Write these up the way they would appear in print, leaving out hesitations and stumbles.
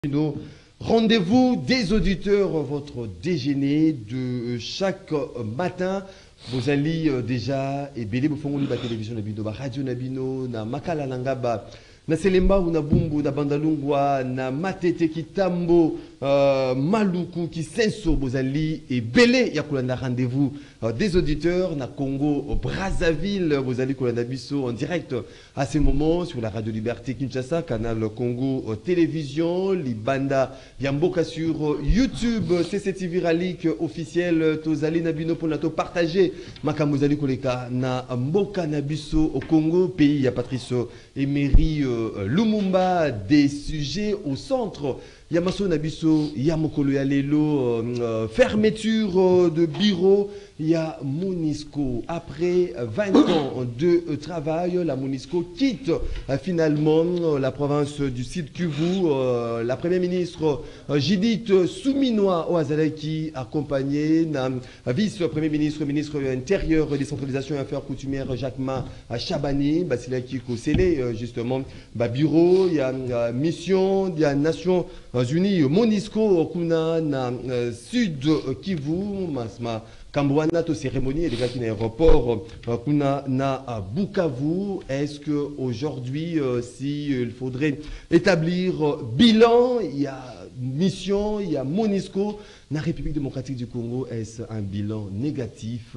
Nos rendez-vous des auditeurs, votre déjeuner de chaque matin. Vous allez déjà et belé vous font la télévision nabino, la radio nabino, na makala nangaba, na selemba ou na bumbu, na bandalungwa, na matete kitambo, maluku qui senso vous allez et belé yakulanda rendez-vous des auditeurs na Congo au Brazzaville. Vous allez kulanda biso en direct à ce moment sur la radio Liberté Kinshasa, canal Congo télévision, Libanda Yamboka sur YouTube, CCTV Ralik officiel, Tozali Nabino pour nato partager Makamuzali Koleka na Mboka Nabiso au Congo, pays à Patrice Emery Lumumba, des sujets au centre. Yamaso Nabiso, Yamokolo Yalelo, fermeture de bureau. Il y a Monisco. Après 20 ans de travail, la Monisco quitte finalement la province du Sud Kivu. La première ministre Judith Souminois Oazalaki, accompagnée de vice-premier ministre, ministre intérieur, décentralisation et affaires coutumières Jacquemin Chabani, Basilaki Kosele, justement, bureau, il y a mission, il y a Nations Unies, Monisco, Kuna, Sud Kivu, Masma. Kambouana, to cérémonie et les gars qui aéroport, kuna na Bukavu. Est-ce que aujourd'hui, s'il faudrait établir bilan, il y a mission, il y a Monisco, la République démocratique du Congo, est-ce un bilan négatif,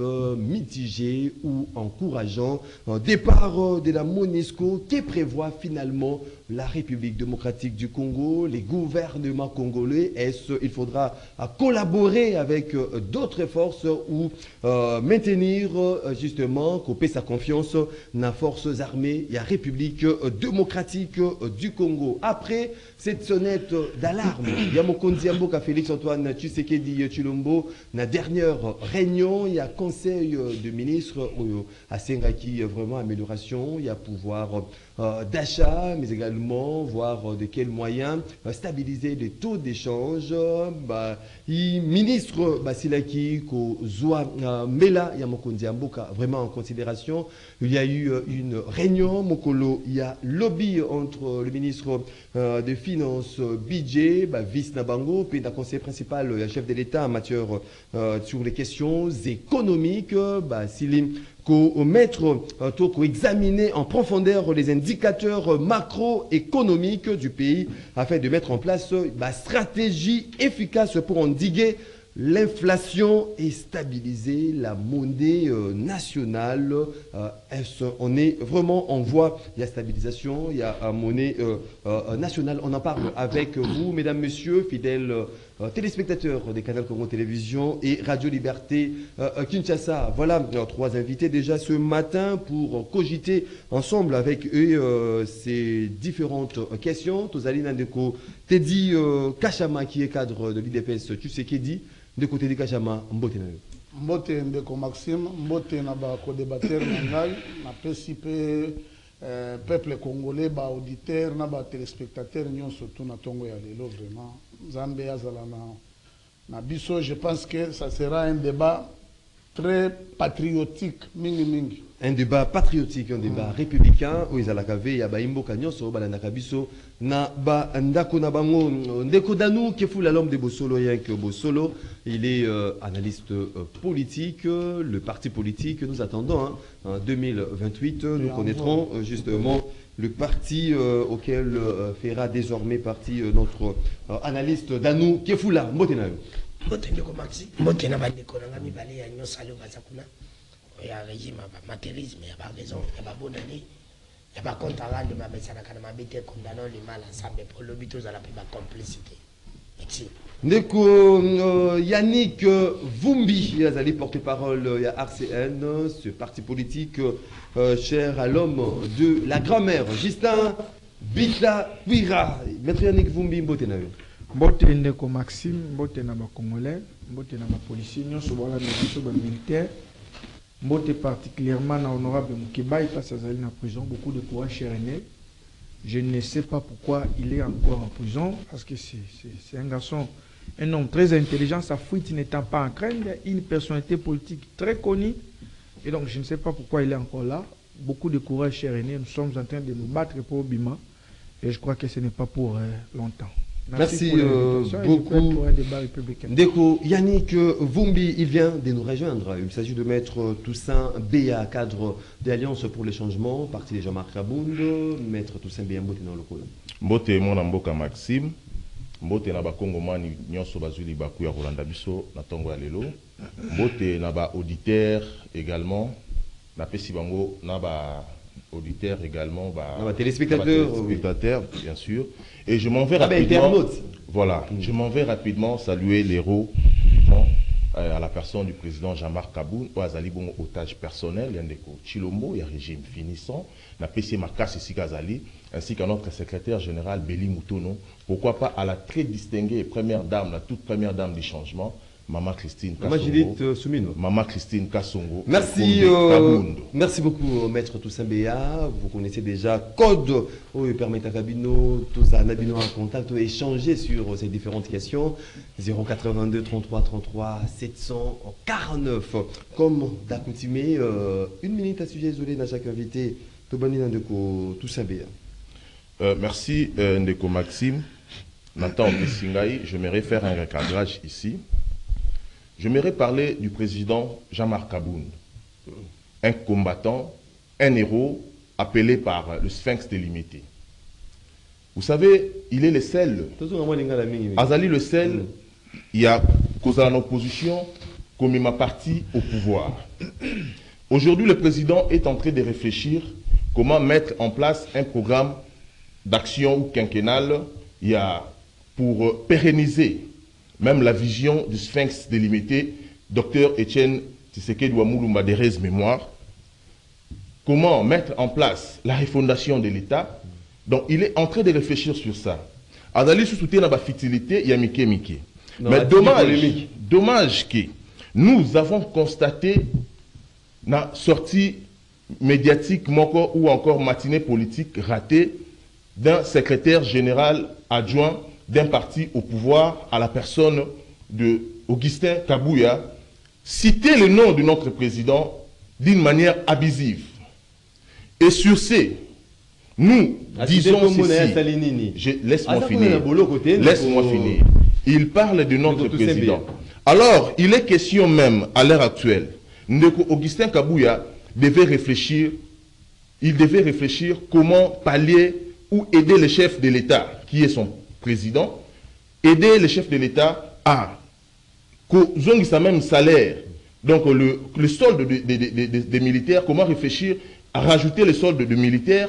mitigé ou encourageant? Départ de la Monisco, qui prévoit finalement la République démocratique du Congo, les gouvernements congolais? Est-ce qu'il faudra collaborer avec d'autres forces ou maintenir justement, couper sa confiance dans les forces armées, la République démocratique du Congo? Après cette sonnette d'alarme, il y a Mokonzi Mboka Félix Antoine Tshisekedi Tshilombo, la dernière réunion, il y a conseil de ministres à Sengaki, vraiment amélioration, il y a pouvoir d'achat, mais également voir de quels moyens stabiliser les taux d'échange. Ministre Basilaki Kozwa Mela Yamokondi Mboka, vraiment en considération. Il y a eu une réunion, Mokolo, il y a lobby entre le ministre des Finances, Bidje, vice Nabango, puis le conseiller principal, le chef de l'État en matière sur les questions économiques, Silim. Examiner en profondeur les indicateurs macroéconomiques du pays afin de mettre en place une stratégie efficace pour endiguer l'inflation et stabiliser la monnaie nationale. On est vraiment en voie, il y a stabilisation, il y a monnaie nationale. On en parle avec vous, mesdames, messieurs, fidèles téléspectateurs des canaux Congo Télévision et Radio Liberté Kinshasa. Voilà, trois invités déjà ce matin pour cogiter ensemble avec eux ces différentes questions. Tozali Nandeko Teddy Kachama, qui est cadre de l'IDPS Tshisekedi. De côté de Kachama, Mbote na yo. Mbote Ndeko Maxime, Mbote na ba co-débatteur nangai, na PCP peuple congolais, ba auditeur, na ba téléspectateur nyon surtout na tongo ya lelo vraiment. Zambe azala na biso, je pense que ça sera un débat très patriotique mingi mingi. Un débat patriotique, un débat républicain où ils allaient caver ya ba imboka nyonso balandaka biso na ba ndako na bango. Ndeko Danou Kefula l'homme de Bosolo Yank Bosolo, il est analyste politique, le parti politique nous attendons en 2028 nous connaîtrons justement le parti auquel fera désormais partie notre analyste Danou Kefula. Mbotenayo. Mbotendeko Maxi, mbotena bandeko na ngami balé ya nyosalo bazakuna. Il y a un régime, il y a matérialisme, il y a raison, il y a bonne année, il y a pas compte à rendre, mais ça n'a qu'à m'habiter condamnant les mal ensemble pour le but à la plus complicité. Merci. Ndeko Yannick Vumbi, il a porte-parole, il y a RCN, ce parti politique cher à l'homme de la grand-mère, Justin Bita Wira. Maître Yannick Vumbi, mbote na yo. Mbote Ndeko Maxime, mbote na ba Congolais, mbote na ba policiers, nyonso bala na biso ba militaire. Mbote particulièrement na honorable Moukiba, il passe à la prison, beaucoup de courage chez René. Je ne sais pas pourquoi il est encore en prison, parce que c'est un garçon, un homme très intelligent, sa fuite n'étant pas en crainte, une personnalité politique très connue. Et donc je ne sais pas pourquoi il est encore là. Beaucoup de courage chez René, nous sommes en train de nous battre pour Bima. Et je crois que ce n'est pas pour longtemps. Merci pour l'invitation et beaucoup. pour un débat républicain. Ndeko Yannick Vumbi, il vient de nous rejoindre. Il s'agit de Maître Toussaint Béa, cadre de l'Alliance pour les changements, parti de Jean-Marc Kabound. Maître Toussaint Béa, Mbote dans le col. Mbote mon Mboka Maxime, Mbote na ba Kongomani nyonso bazuli baku ya Rolanda biso na tongo ya lelo. Mbote na ba auditeur également, na pesi bango na ba auditeur également, ba téléspectateurs bien sûr. Et je m'en vais rapidement. Voilà, je m'en vais rapidement saluer l'héros à la personne du président Jean-Marc Kabound, Azali bon otage personnel, Yandeko Chilombo, il y a régime finissant, na PC Makas ici Gazali, ainsi qu'à notre secrétaire général Béli Moutono, pourquoi pas à la très distinguée première dame, la toute première dame du changement, Maman Christine Kassongo. Maman Christine Kassongo. Merci, merci beaucoup, Maître Toussaint Béa. Vous connaissez déjà Code où il permet à Kabino, tous à Nabino en contact, échanger sur ces différentes questions. 082 33 33 749. Comme d'accoutumé, une minute à sujet isolé dans chaque invité. Toussaint Béa. Merci, Ndeko Maxime. Nathan Pessingaï, je m'aimerais faire un recadrage ici. J'aimerais parler du président Jean-Marc Kabound, un combattant, un héros appelé par le Sphinx délimité. Vous savez, il est le seul. Azali le seul, il y a cause à l'opposition comme il m'a parti au pouvoir. Aujourd'hui, le président est en train de réfléchir comment mettre en place un programme d'action ou quinquennal pour pérenniser même la vision du Sphinx délimité, Dr Etienne Tshisekedi Ouamoulou Derez mémoire. Comment mettre en place la refondation de l'État? Donc il est en train de réfléchir sur ça. Azali sous soutien à la fertilité, il y a Mike. Mais dommage que nous avons constaté la sortie médiatique ou encore matinée politique ratée d'un secrétaire général adjoint d'un parti au pouvoir à la personne de Augustin Kabouya, citer le nom de notre président d'une manière abusive. Et sur ce, nous disons ceci. Laisse-moi finir. Laisse-moi finir. Il parle de notre président. Alors, il est question même, à l'heure actuelle, que Augustin Kabouya devait réfléchir, comment pallier ou aider le chef de l'État, qui est son président, aider le chef de l'État à qu'ils sa même salaire, donc le solde des militaires, comment réfléchir à rajouter le solde de militaires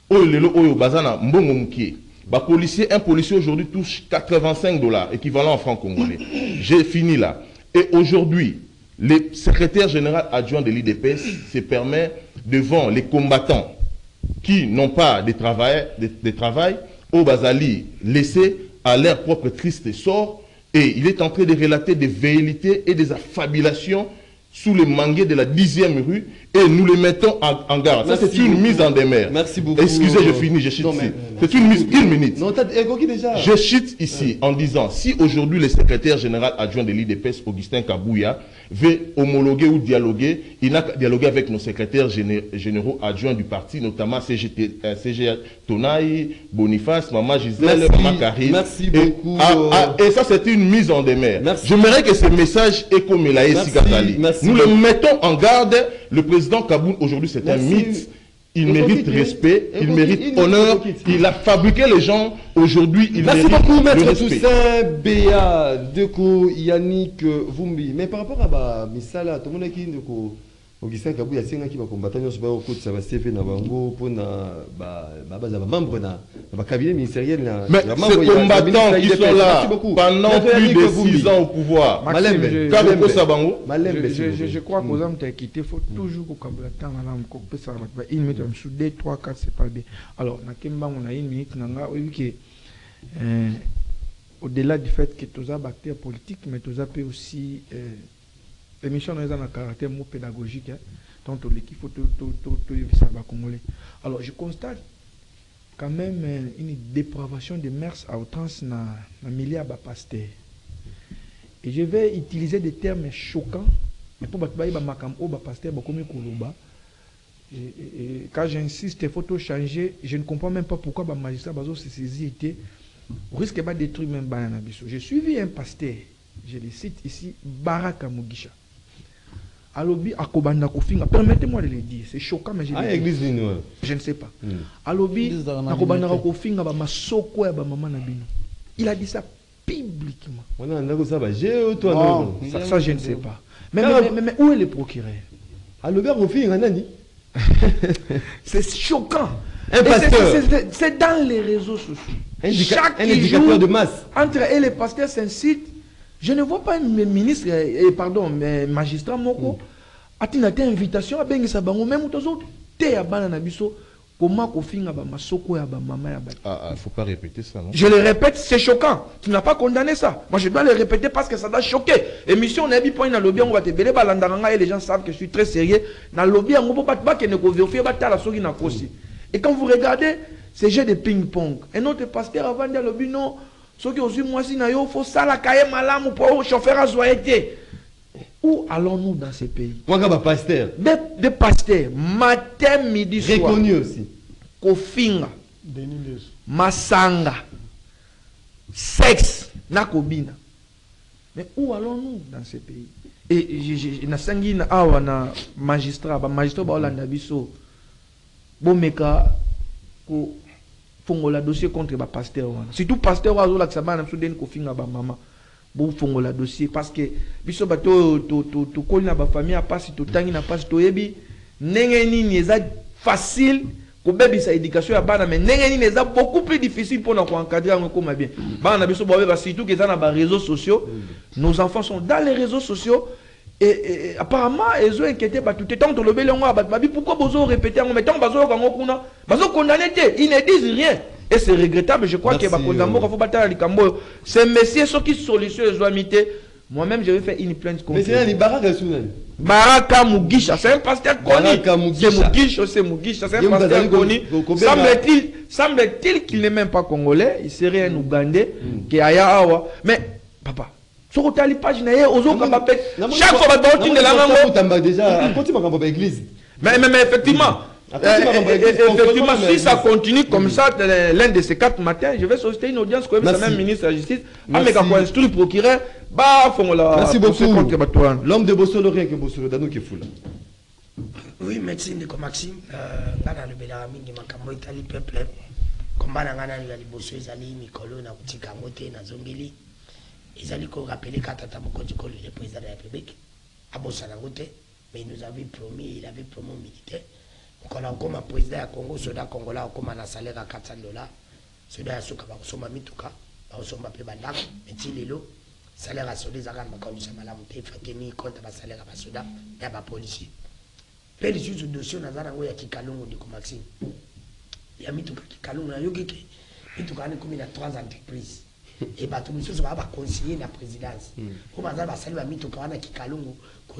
un policier aujourd'hui touche 85 $, équivalent en francs congolais. J'ai fini là. Et aujourd'hui, le secrétaire général adjoint de l'IDPS se permet devant les combattants qui n'ont pas de travail, au Bazali laissés à leur propre triste sort, et il est en train de relater des velléités et des affabulations sous le manguet de la 10e rue, et nous les mettons en garde. Ça, c'est une mise en demeure. Merci beaucoup. Excusez, je finis, je chute ici. C'est une mise, une minute. Non, déjà. Je chute ici en disant, si aujourd'hui le secrétaire général adjoint de l'IDPS, Augustin Kabouya, veut homologuer ou dialoguer, il n'a qu'à dialoguer avec nos secrétaires généraux adjoints du parti, notamment CG Tonaï, Boniface, Maman Gisèle, Maman Karine. Merci beaucoup. Et ça, c'est une mise en demeure. J'aimerais que ce message est comme il a ici Gazali. Nous le mettons en garde. Le président Kabound, aujourd'hui, c'est un mythe. Il mérite respect, il mérite honneur. Il a fabriqué les gens. Aujourd'hui, il mérite respect. Merci beaucoup, Maître Toussaint Béa, Deko, Yannick Vumbi. Mais par rapport à Misala, tout le monde qui Augustin Kabouya, c'est un qui va combattre. Nous sommes au côté de sa CFE, pour membre de cabinet ministériel. Mais ces combattants qui sont là pendant plus de 6 ans au pouvoir, je crois qu'aux hommes qui quitté, il faut toujours que ça une minute, sous 2, 3, 4, c'est pas bien. Alors, on a une minute, au-delà du fait que tous les acteurs politiques, mais tous les aussi. L'émission a un caractère pédagogique, donc l'équipe faut congolais. Alors je constate quand même une dépravation des mœurs à outrance dans le milieu de pasteur. Et je vais utiliser des termes choquants, mais pour pasteur quand j'insiste, il faut tout changer. Je ne comprends même pas pourquoi les magistrats se saisissent Vous risquez pas de détruire même Banana Bisso. J'ai suivi un pasteur, je le cite ici, Baraka Mugisha. Alobi Akobanda Kofinga, permettez-moi de le dire, c'est choquant, mais je le dis. Je ne sais pas. Alobi Akobanda Kofinga, Masoko et Maman Nabino. Il a dit ça publiquement. Ça, je ne sais pas. Mais où est le procureur? Alobi Kofinga, Nani? C'est choquant. C'est dans les réseaux sociaux. Un indicateur de masse. Entre eux et les pasteurs s'incitent. Je ne vois pas un ministre, un magistrat moko. Atina te invitation à Bengisa Bango, même aux autres. Te à Banana Bisso. Comment Kofinga ba masoko ya ba mama ya ba. Ah, faut pas répéter ça, non? Je le répète, c'est choquant. Tu n'as pas condamné ça. Moi, je dois le répéter parce que ça doit choquer. Émission, on a dit point dans le lobby, on va te béler balandaranga et les gens savent que je suis très sérieux. Dans le lobby, on va pas qu'il ne peut vérifier ba ta la sogi na kosi. Et quand vous regardez ces jeux de ping-pong, un autre pasteur avant de lobby non, ceux qui ont eu moi si na yo faut ça la cahier malam pour chauffeur à joyeté. Où allons-nous dans ces pays? Moi, comme pasteur. Des pasteurs, matin, midi, soir. Reconnu aussi. Kofinga, Masanga, sexe, Nakobina. Mais où allons-nous dans ces pays? Et na sangi na awa na magistrat ba Olanda biso. Bomeka ko fongola dossier contre ba pasteur wana. Surtout pasteur wa zo la tsaba na suden Kofinga ba mama. Bon fongola dossier parce que biso bato to kolina ba famille a pas si to tangi na pas to yebi ndenge nini eza facile ko bebi sa éducation ya bana mais ndenge nini eza beaucoup plus difficile pour nous encadrer en comme bien. Bana biso ba surtout que ça na ba réseaux sociaux. Nos enfants sont dans les réseaux sociaux et apparemment ils ont inquiété ba tout temps to lobé longa ba pourquoi bozo répéter en mettant bazo kango kuna bazo condamner ils ne disent rien. Et c'est regrettable, je crois qu'il y a c'est messieurs ceux qui sollicitent les oamités. Moi-même, je vais faire une plainte contre. Mais c'est Baraka Sounan. Baraka Mugisha, c'est un pasteur connu. C'est Mugisha, c'est un pasteur connu. Semble-t-il qu'il n'est même pas congolais, il serait un Ougandais qui a Yahawa. Mais, papa, sur le page, chaque fois que tu es mais effectivement. Effectivement, si ça continue comme ça, l'un de ces 4 matins, je vais solliciter une audience comme le même ministre de la Justice. Merci procureur. Merci beaucoup. L'homme de Bossolo, rien que Bossolo, Danou qui est fou là. Oui, merci Nico Maxime. Dans le Bélarami, il m'a Italie peuple. Combat dans la Bosso, ils allaient Nicolo, na Tikamote, na Zongili. Ils allaient rappeler Katata Mokotiko, le président de la République, à Bossanangote. Mais il nous avait promis, il avait promis aux militaires. Quand on a comme président du Congo, soldat congolais, on a un salaire à $400. Soldat à Soka, on a Mituka, on a payé Bandak, mais il est là. Salaire à soldat, on a conduit à la montée, il faut tenir compte de salaire à soldat et à la police. Puis les juges de dossier, on a un Kikalongo de Maxime. Il y a Mituka Kikalongo, il y a comme 3 entreprises. Et bah tout le monde va conseiller la présidence. Pour ma zala salut à Mituka wana Kikalongo,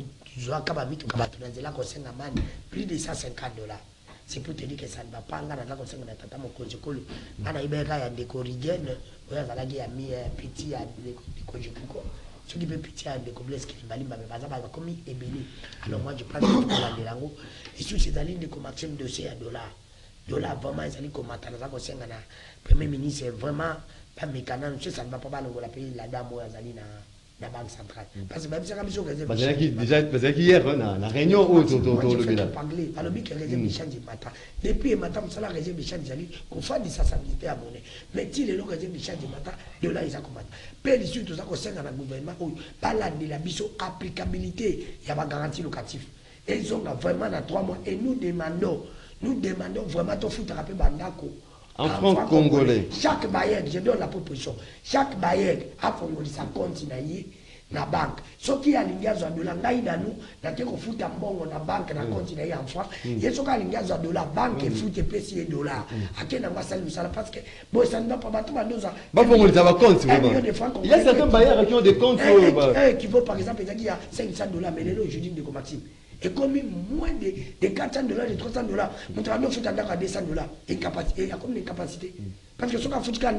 plus de $150. C'est pour te dire que ça ne va pas. On a tata mon conjecole. On a ibeka des corrigiennes. On a mis petit à des conjecole. Ce qui veut petit à des complexes qui valent ma base va comme ébélé. Alors moi je pense que la langue et sur ces lignes de commercial dossier à $. Dollar vraiment ils allaient comme attendre ça comme na premier ministre c'est vraiment pas mécanique. Ça ne va pas le pays la dame ou azali na la banque centrale. Parce que même si on a déjà hier, la réunion où le bilan. Alors, il y a des échanges de matin. Depuis le matin, on a des échanges de qu'on fait des sensibilités à monnaie. Mais si les gens ont des échanges de matin, de là, ils ont commencé. Puis, surtout, ça concerne le gouvernement, par la applicabilité, il y a une garantie locative. Et ils ont vraiment dans 3 mois. Et nous demandons vraiment de foutre un peu Bandako. En franc congolais. Chaque bailleur, je donne la proposition, chaque bailleur a formulé sa compte dans la banque. Ce qui a l'ingénieur de la naïe dans nous, n'a que fout un bon la banque, n'a compte en France. Il y a ce qui a l'ingénieur de la banque et fout et $. À quel moment ça nous sert parce que bon, ça ne va pas battre 2 ans. Bon, pour les avoir compte, il y a certains bailleurs qui ont des comptes qui vaut par exemple, il y a $500, mais les lots, je dis de Maxime. et comme moins de 400 $, de 300 $, mon travail fait à 200 $, incapacité, il y a comme une incapacité. Parce que ce qu'on fait,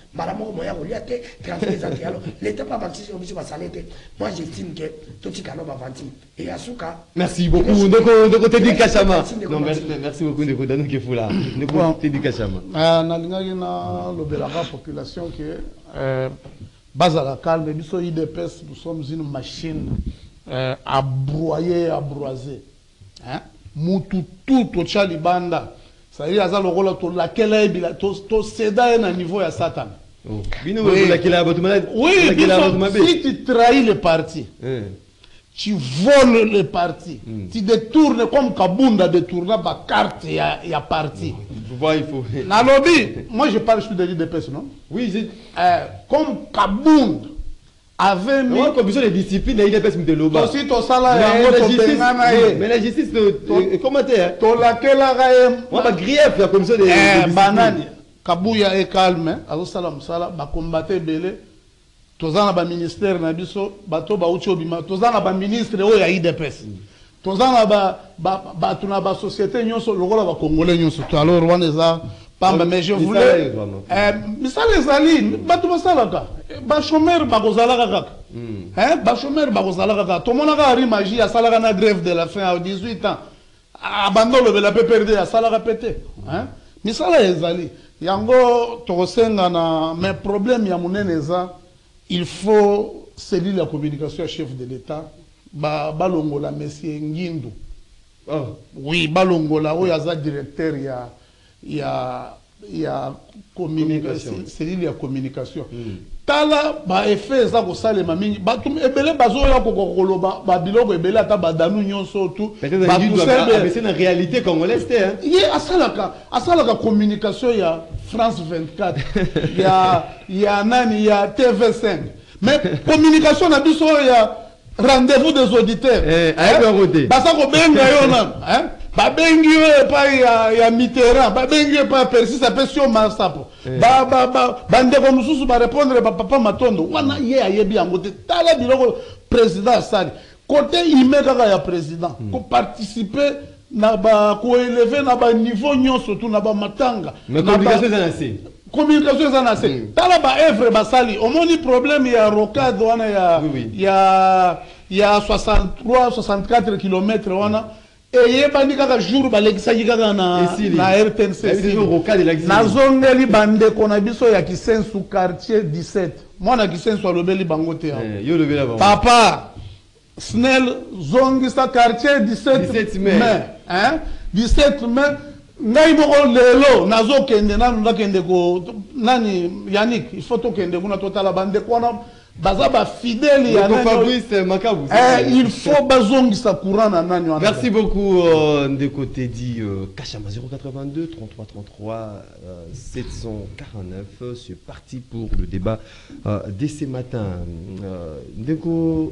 l'État pas bâti sur le salaire. Moi, j'estime que tout ce qu'on va vendre. Et à Souka. Merci beaucoup. Donc, Teddy Kachama. Non, merci beaucoup de vous donner que vous là. Teddy Kachama. La population qui est base à la calme. Nous sommes une machine à broyer, à broiser. Moutou tout au Tchalibanda. Ça veut dire que laquelle est to céda à niveau de Satan. Oui, si tu trahis le parti, tu voles le parti, tu détournes comme Kabunda détourne la carte et la parti. Moi je parle sur des l'IDPS, non? Oui, comme Kabunda avait mis commission de discipline et l'IDPS de l'Oba. Mais la justice, comment dire? On va grief la commission de banane. Kabouya est calme, alors salam sala, ba combattre belé. Tozana ba ministère na biso, bato ba uchi obima, tozana ba ministre o ya IDPS. Tozana ba tuna ba société nyonso lokola ba congolais nyonso. Alors waneza pamba mais je voulais misale ezali bato basalaka ba chômeur ba kozalaka kaka. Ba chômeur ba kozalaka kaka. Tomonaka ari magie asalaka na grève de la faim à 18 ans. Abandon le la peut perdre asalaka pété. Misale ezali yango tokosenga na mais problème ya munene za il faut céder la communication à chef de l'État balongola monsieur Ngindu. Oui, balongola o yaza directeur ya communication, céder la communication. Tala ba effet za ko salema mingi batum ebele bazoya ko koloba ba biloko ebele ata badanu nyonso tout ba c'est une réalité congolaise hein. Ye asalaka communication ya France 24 ya nani ya TV5 mais communication na biso ya rendez-vous des auditeurs basa ko benga yona hein babengi pa ya Mitterrand babengi pa Persis apesio masapo bandeko mususu ba répondre papa Matondo wana ye ayebi yango te tala biloko président asali côté imeka ya président ko participer na ba ko élever na ba niveau nyonso tout na ba matanga mais communication ça nasé communication ça nasé tala ba œuvre basali omoni problème ya rocade wana ya 63 64 km wana et bandi kaka jour balekisaki kaka na RTNC nazongeli bandeko na biso ya Kisensu quartier 17 mwana Kisensu alobeli bango te papa Snell zongisa quartier 17 mai 17 mai ngai moko lelo nazokende nanu nakende ko nani Yannick il faut tokende kuna totala bandeko wana baza ba fidèle ya Fabrice Makabu. Il faut bazongisa courant na nani wana. Merci beaucoup Ndeko Teddy Kachama 082 33 33 749. C'est parti pour le débat dès ce matin. Ndeko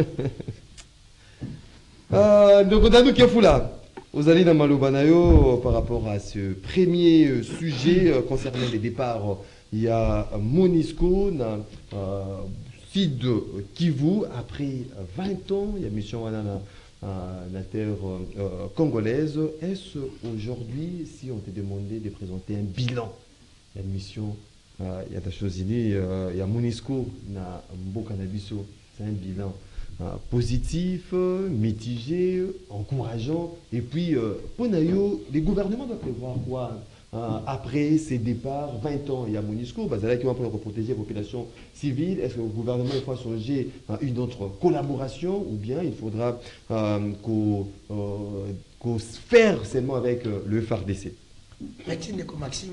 Ndeko Danu Kefula. Osali na Malobanayo par rapport à ce premier sujet concernant les départs, il y a Monisco Sud Kivu après 20 ans, il y a mission à la terre congolaise. Est-ce aujourd'hui, si on te demandait de présenter un bilan, il y a une mission, il y a des choses, il y a Monisco na Mboka na biso, c'est un bilan positif, mitigé, encourageant. Et puis, Ponayo, les gouvernements doivent prévoir quoi après ces départs, 20 ans, il y a Monisco, Bazala qui va pour protéger la population civile. Est-ce que le gouvernement il faut songer à une autre collaboration ou bien il faudra qu'on se faire seulement avec le FARDC? Merci Ndeko Maxime,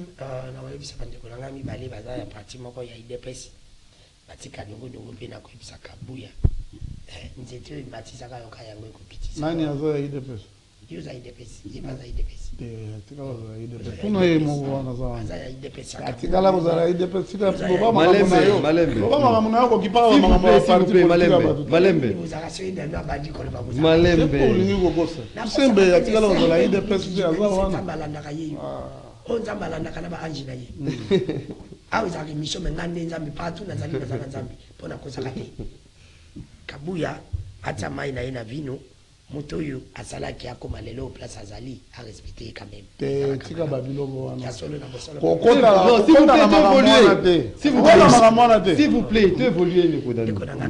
nani azo IDPS Yuza IDPS ibaza IDPS tikala za IDPS kuna ye mo wana za tikala ko za IDPS tikala bo malembe ko kipaka malembe ni ko bossa sembe ya tikala ko za IDPS ya za wana balanda kayi on zambalanda kana ba anjina ye awu za mission mengande nzambi patu na zali na nzambi pona ko zakate Kabuya hata mai na ina vino Motoyo, Asala qui a comme l'élo place Azali, à respecter quand même. Tika Babylon. S'il vous plaît, évoluez le code.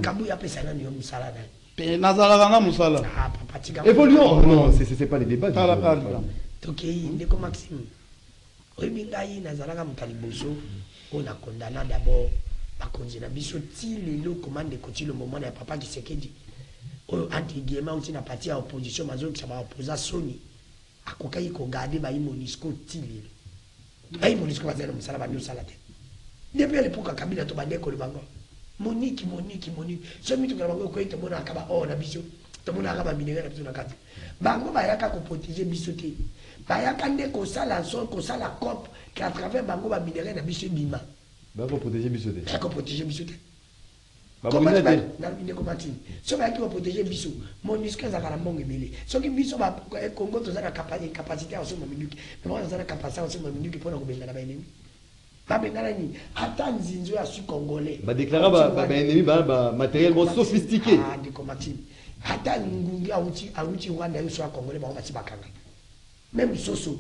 Évoluons. Non, c'est pas les débats. Ok, Ndeko Maxime. Oibingai Nazalaka Mutaliboso, on a condamné d'abord par condamné biso ti lelo commande côté le moment de papa qui Tshisekedi. Entre guillemets on tient parti à opposition mazo qui ça va opposer Sony. Akokai ko garder ba Monisco ti lelo. Ba Monisco va dire musala ba musala te. Depuis l'époque Kabila to bande ko le bango. Monique. So mi to ka bango ko ite mona akaba na biso. To mona akaba minera na biso na kati. Bango ba yaka ko protéger biso te. Bayaka nde ko sala son ko sala cop qui à travers bango ba minéraux na biso bima. Ba ko protéger biso te. Ba ko protéger biso te. Ba ko na te. Na ndeko matini. So ba ki ko protéger biso. Monisque za kala mbongo ebele. So ki biso ba Congo to za ka capacité à so mo minuki. Mais moi za na capacité à so mo minuki pona ko benga na ba ennemi. Ba benga na ni ata nzinzo ya su congolais. Ba déclarer ba ennemi ba matériellement sophistiqué. Ah ndeko matini. Ata ngungi auti Rwanda yo so congolais ba ba bakanga. Même Soso.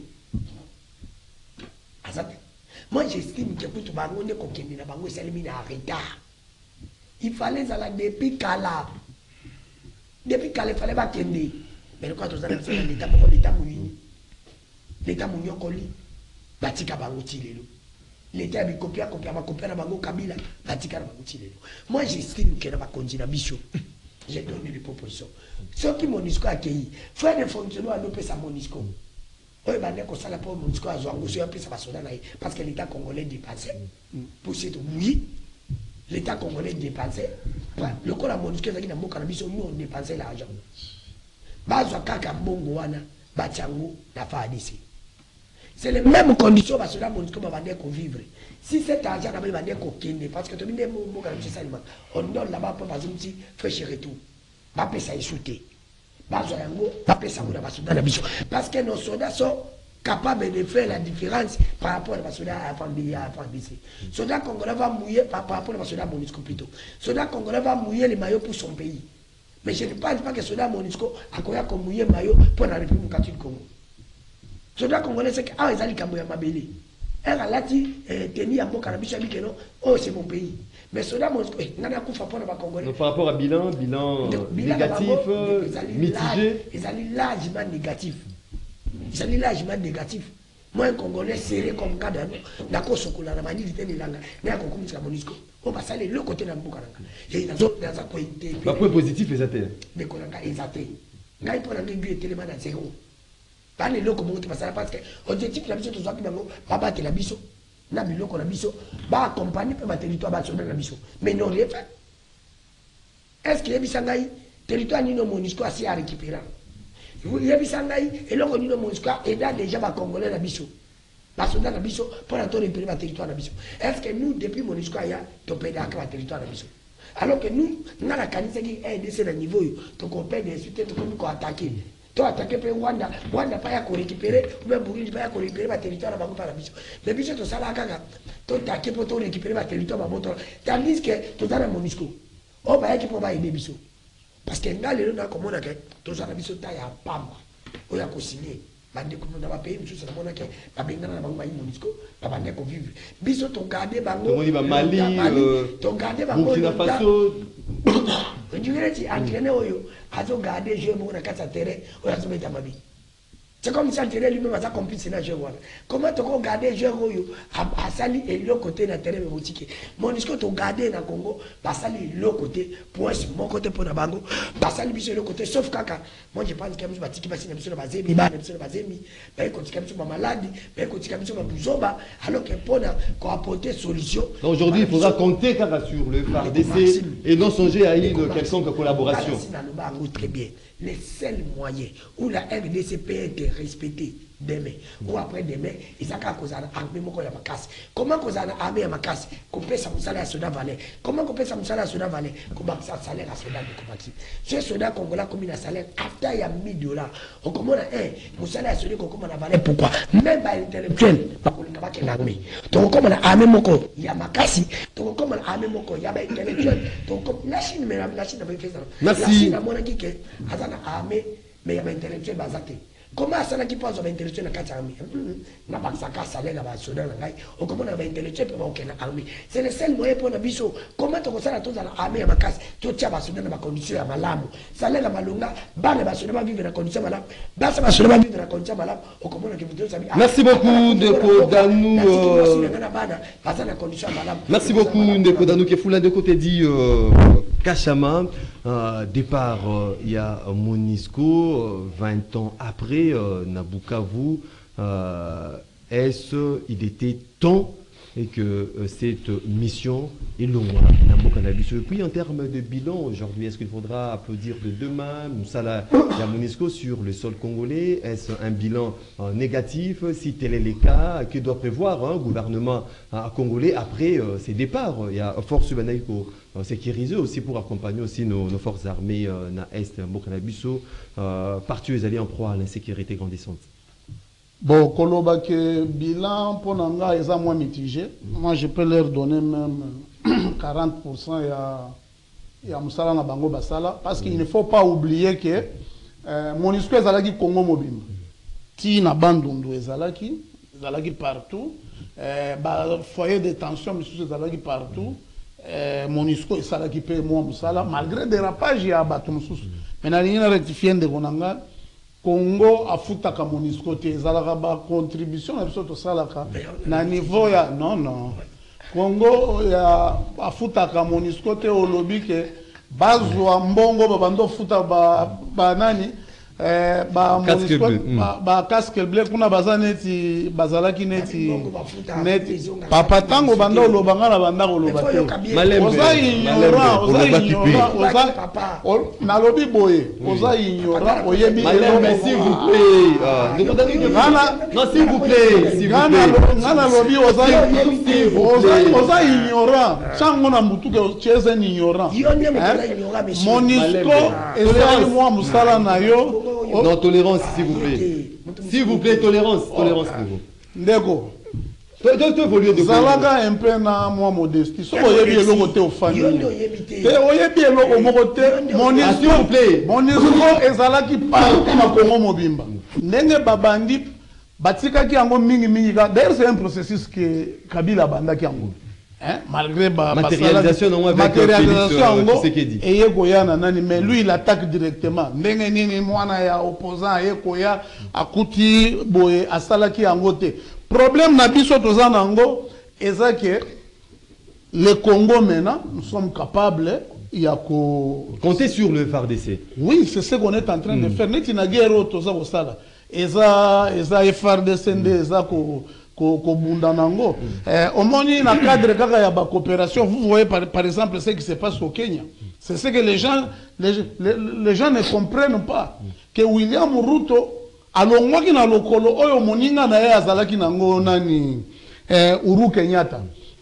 Moi j'estime que pour tout le monde est en retard. Il fallait ça depuis Kala. Depuis Kala, il fallait pas qu'il y ait. Mais quand on a l'État mouillé, l'État mouillé en colis, Batika Bangouti Lelo. L'État a copié à Bango Kabila, Batika Bangouti Lelo. Moi j'estime qu'il n'y a pas de Bichot. J'ai donné des propositions. Ceux qui Monisco a accueilli, frère de fonctionnaires à l'OPS à Monisco. Oui, ça n'a pas Monisco à Zouango, parce que l'État congolais dépassé. Pour cette oui, l'État congolais dépassé. Le corps à Monisco, nous on dépensé l'argent. Bazwa Kaka Mbongoana, Bachango, la Fadisi. C'est les mêmes conditions parce que là, Monisco va vivre. Si cet argent n'a pas été kende, parce que tu me dis, on donne là-bas pour faire un petit fraîche retour. Bape ça échouté. Parce que nos soldats sont capables de faire la différence par rapport à soldats à FABC. Soldats congolais va mouiller par rapport à soldats Monisco plutôt. Soldats congolais va mouiller les maillots pour son pays. Mais je ne pense pas que soldats Monisco a mouillé les maillots pour la République du Congo. Soldats congolais, c'est qu'ils ont dit Mabélé. Elle a dit, tenir à mon cannabis, oh c'est mon pays. Mais cela, par rapport à bilan négatif, mitigé. Ils allaient largement négatif. Ils allaient largement négatif. Moi, un Congolais serré comme cadre, d'accord, ce qu'on a manié de tenir la langue, mais à Congo, c'est Monisco. On va saler le côté d'un boucan. Et dans un point, le point positif, les athées. Mais qu'on a les athées. Là, il prend un aiguille et téléman à zéro. Pas les locaux, parce que l'objectif, la mission, tout ça, qui va battre la mission. Na biloko na biso ba accompagner pe ma territoire ba sur la biso mais non les fait est-ce que yebisangai territoire ni no Monisco asi à récupérer yebisangai et loko ni no Monisco et là déjà ba congolais na biso ba soldat na biso pour la récupérer ma territoire na biso est-ce que nous depuis Monisco ya to pédé à ma territoire na biso alors que nous na la kanisa qui est de ce niveau to compter des suites to comme attaquer. Toi, attaquer pour Rwanda pas ya récupérer, ou même Burundi pas ya récupérer ma territoire là-bas par la mission. Mais bien sûr, tout ça là, toi, attaquer pour récupérer ma territoire là-bas. Tandis que tout ça là, Monisco. Oh, bah, qui peut pas aider Bisso. Parce que là, les gens comme on a que tout ça là, Bisso, taille à Pamba. On a co-signé. Bande comme on a payé, Bisso, c'est la monnaie que la Bengana la Bango Monisco, la bande qu'on vive. Bisso, ton gardé Bango. On dit Mali, Burkina Faso. Je dirais que entraîner Oyo, garder jeu pour la carte à terre, on a soumis ta mamie. C'est comme si entraîner lui-même à sa complice dans le jeu. Comment tu as gardé jeu Oyo à Sali et l'autre côté dans terrain de boutique. Monisco, tu as gardé dans le Congo, Basali l'autre côté, pour mon côté pour Nabango, Basali biso l'autre côté, sauf Kaka. Moi je pense qu'il y a un petit qui passe sur la Bazemi, mais quand tu as sur ma maladie, mais quand tu as sur ma bouzoba, alors que pour apporter solution. Aujourd'hui, il faudra compter sur le FARDC et non songer à une quelconque collaboration. Très bien. Les seuls moyens où la RDC peut être respectée demain ou après-demain, ils ont qu'à armée à ma casse. Comment qu'on a armée à ma casse? Qu'on paie son salaire à Soda Valais. Comment qu'on paie son salaire à Soda Valais? Qu'on paie son salaire à Soda de Komaxi. Ce Soda Congolais comme il a salaire, after il y a $1000. On commande mon salaire à Soda qu'on commande à Valais. Pourquoi? Même pas intellectuel, pas qu'on n'a pas qu'une armée. Donc comme on a armé mon corps, il y a ma casse. Donc comme on a armé mon corps, il y a intellectuel. Donc comme la Chine, mais la Chine avait fait ça. Merci. La Chine a mon qui a armé mais il y a un intellectuel basé. Comment ça qui pense à intellectuel dans la armée? Na bakaka salaire ba soda ngai. O comment on a intellectuel pour aucune armée. C'est le seul moyen pour na biso. Comment to kosala to za armée ya makasi. To tia ba soda na ba condition ya malamu. Salaire malunga, ba na ba soda ba vivre na condition malamu. Ba sa ba soda ba vivre na condition malamu. O comment on a sabi. Merci beaucoup Ndeko Danou. Merci beaucoup Ndeko Danou qui foula de côté dit Kachama. Départ, il y a Monisco, 20 ans après, Nabukavu. Est-ce il était temps et que cette mission est loin Et puis en termes de bilan, aujourd'hui, est-ce qu'il faudra applaudir de demain Moussala Monisco sur le sol congolais? Est-ce un bilan négatif? Si tel est le cas, que doit prévoir un gouvernement congolais après ses départs? Il y a force Banaïko sécurisée aussi pour accompagner aussi nos forces armées na Est, Mbokanabiso, partout aller en proie à l'insécurité grandissante. Bon, Koloba que bilan pour Nanga est moins mitigé. Moi, je peux leur donner même 40% et à Moussala na Bango Basala parce qu'il ne faut pas oublier que Monisco est allé Congo Mobile. Ti na Bandundu est allé partout. Foyer de tension, monsieur est allé partout. Monisco est allé payer moi Moussala malgré des rapages il y a battu Moussous. Maintenant, il y a rectifié de Gonanga. Congo a futaka Monisco te ezalaka ba contribution na biso to salaka na niveau ya non Congo ya afutaka Monisco te olobi ke bazwa mbongo babando futa ba nani ba Monisco ba casque bleu kuna bazaneti bazalaki neti papa tango bando olobanga na banda koloba te oza ignorant na lobi boye oza ignorant oyebi s'il vous plaît non s'il vous plaît ngana lobi oza ignorant chango na mutuke cheze ignorant Monisco ezali mwa musala na yo. Non, tolérance, s'il vous plaît. S'il vous plaît, tolérance. Tolérance, Ndeko. Zalaka un peu na moi modestie. So oyebi eloko te ofani. Te oyebi eloko moko te. S'il vous plaît. Monisco ezalaki partout na Congo mobimba. Ndenge babandi batikaki yango mingi ka. D'ailleurs c'est un processus que Kabila bandaki yango. Malgré matérialisation et mais lui il attaque directement ndenge nini mwana ya opposant ekoya akuti boye asalaki yango te problème na biso toza nango eza que le Congo maintenant nous sommes capables compter sur le FARDC. Oui, c'est ce qu'on est en train de faire. Neti na guerre toza ko sala eza FARDC eza ko bunda nango omoni na cadre kaka ya ba coopération. Vous voyez par exemple ce qui se passe au Kenya. C'est ce que les gens ne comprennent pas que William Ruto alongwaki na lokolo oyo moninga na ye azalaki nango nani Uhuru Kenyatta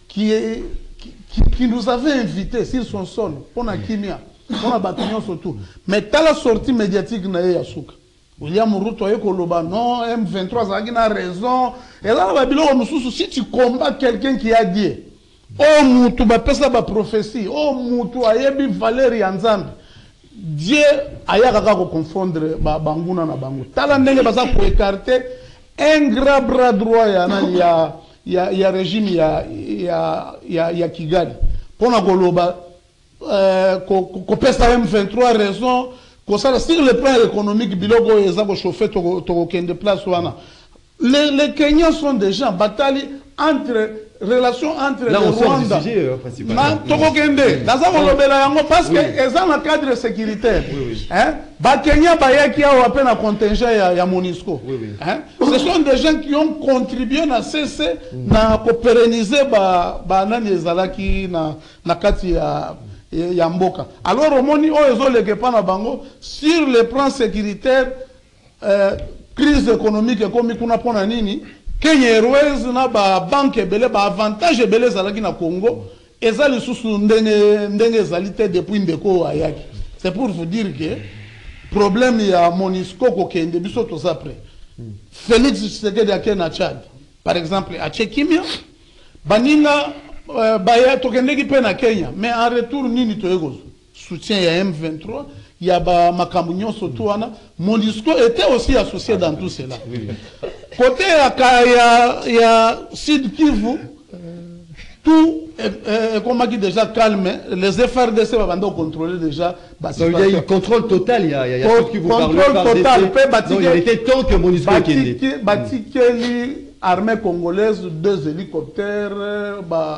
qui nous avait invités sur son sol pour na kimia pour na batunyo surtout mais tala sortie médiatique na ye ya suka William Ruto a koloba non M23 a na raison et là ba biloko mususu si tu combats quelqu'un qui a dit oh mutu ba pesa ba prophétie oh mutu ayebi valeur ya nzambe Dieu ayaka ko confondre ba banguna na bangu tala ndenge baza ko écarter un grand bras droit ya régime ya Kigali pona koloba ko pesa M23 raison. Sur le plan économique, biloko ezako chauffé to kende place wana. Les Kenyans sont des gens bataille entre relation entre là, le Rwanda. Na toko kende. Daza kolobela yango parce que eza na cadre sécuritaire. Hein? Ba Kenya ba yaki awa pe na contingent ya MONUSCO. Hein? Ce sont des gens qui ont contribué à cesser na ko pérenniser ba nani ezalaki na kati ya Yamboka. Alors, au moment où bango sur le plan sécuritaire, crise économique comme kuna pona nini, Kenya Airways na ba banque belé ba avantage belé zalaki na Congo, ezali susu ndenge zalité depuis ndeko ayaki. C'est pour vous dire que problème il y a MONUSCO ko kende biso to après. Félix Tshisekedi akena Tchad. Par exemple, à Tchekimia, baninga baya tokendeki pe na Kenya mais en retour nini toyekozo soutien ya M23 il y a Makambounion surtout, MONUSCO était aussi associé dans tout cela. Côté il y a Sud Kivu, tout comme on dit déjà calme, les FRDC vont contrôler déjà. Donc il y a un contrôle total, il y a tout qui vous parle. Contrôle total, il était temps que MONUSCO Batikeli, armée congolaise, 2 hélicoptères,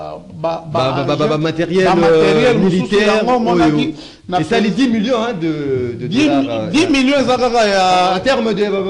matériel militaire. Et ça, les 10 millions de dollars. 10 millions en termes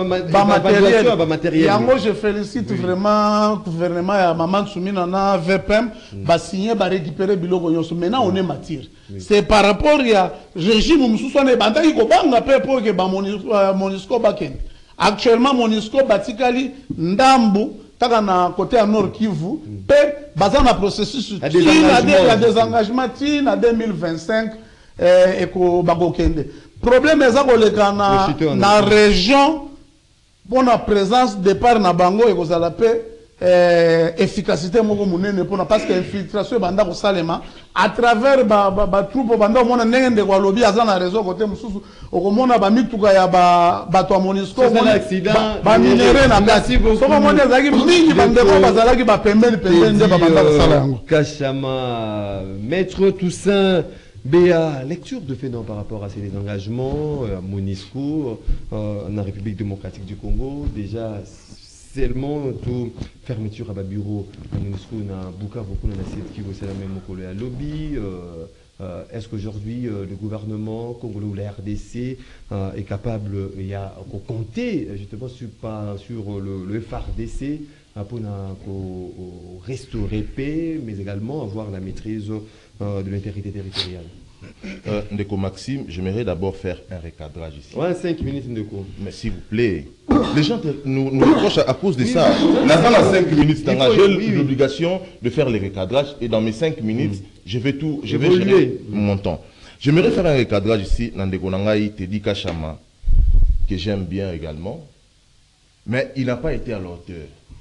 de matériel. Moi, je félicite vraiment le gouvernement et Maman Soumina na VPM, signer, récupérer Biloko Nyonso. Maintenant, on est matière. C'est par rapport à régime où nous sommes bandaki ko banga pe pour que MONUSCO baken. Actuellement MONUSCO batikali ndambu taka na côté à Nord Kivu pe bazan na processus il y a des engagements na 2025 et ko bakokende. Problème eza ko leka na région pour la présence départ na bango et ko zala pe efficacité moko munene pona parce que infiltration banda ko salema à travers ba troupe banda mona nende ko lobby azana réseau côté mususu okomona ba mituka ya ba to MONUSCO ba minere na kasi so mona zaki mingi bande ko bazalaki ba pembeni nde ba banda ko sala yango Kachama Maître Toussaint Béa, lecture de fait par rapport à ces engagements à MONUSCO en République démocratique du Congo déjà seulement tout fermeture à bas bureau à MONUSCO na Bukavu na site qui c'est la même au à lobby est-ce qu'aujourd'hui le gouvernement congolais ou la RDC est capable il y a compter justement sur le FARDC pour restaurer paix mais également avoir la maîtrise de l'intégrité territoriale. Ndeko Maxime, j'aimerais d'abord faire un recadrage ici. Ouais, 5 minutes Ndeko. Mais s'il vous plaît, les gens nous reprochent à cause de ça. Là, dans les 5 minutes, j'ai l'obligation de faire le recadrage et dans mes 5 minutes, je vais gérer mon temps. J'aimerais faire un recadrage ici, Ndeko Nangai Teddy Kachama, que j'aime bien également, mais il n'a pas été à la hauteur.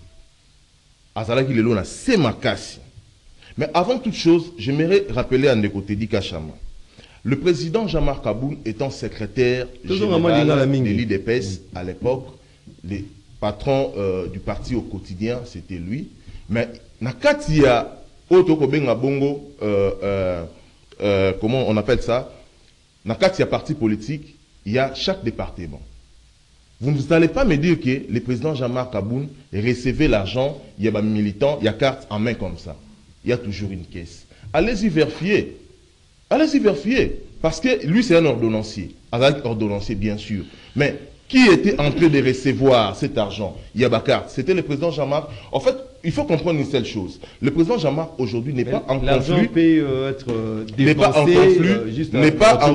Azala Kilelona, c'est ma casse. Mais avant toute chose, j'aimerais rappeler à Ndeko Teddy Kachama. Le président Jean-Marc Kaboun étant secrétaire général de l'IDPS à l'époque, le patron du parti au quotidien, c'était lui. Mais Nakatia, Bongo, comment on appelle ça? Nakatia parti politique, il y a chaque département. Vous ne allez pas me dire que le président Jean-Marc Kaboun recevait l'argent, il y a un militant, il y a carte en main comme ça. Il y a toujours une caisse. Allez-y vérifier. Allez-y vérifier. Parce que lui, c'est un ordonnancier. Avec ordonnancier, bien sûr. Mais qui était en train de recevoir cet argent? Yabakart, c'était le président Jean-Marc. En fait, il faut comprendre une seule chose. Le président Jean-Marc, aujourd'hui, n'est pas en conflit. L'argent peut être dépensé, n'est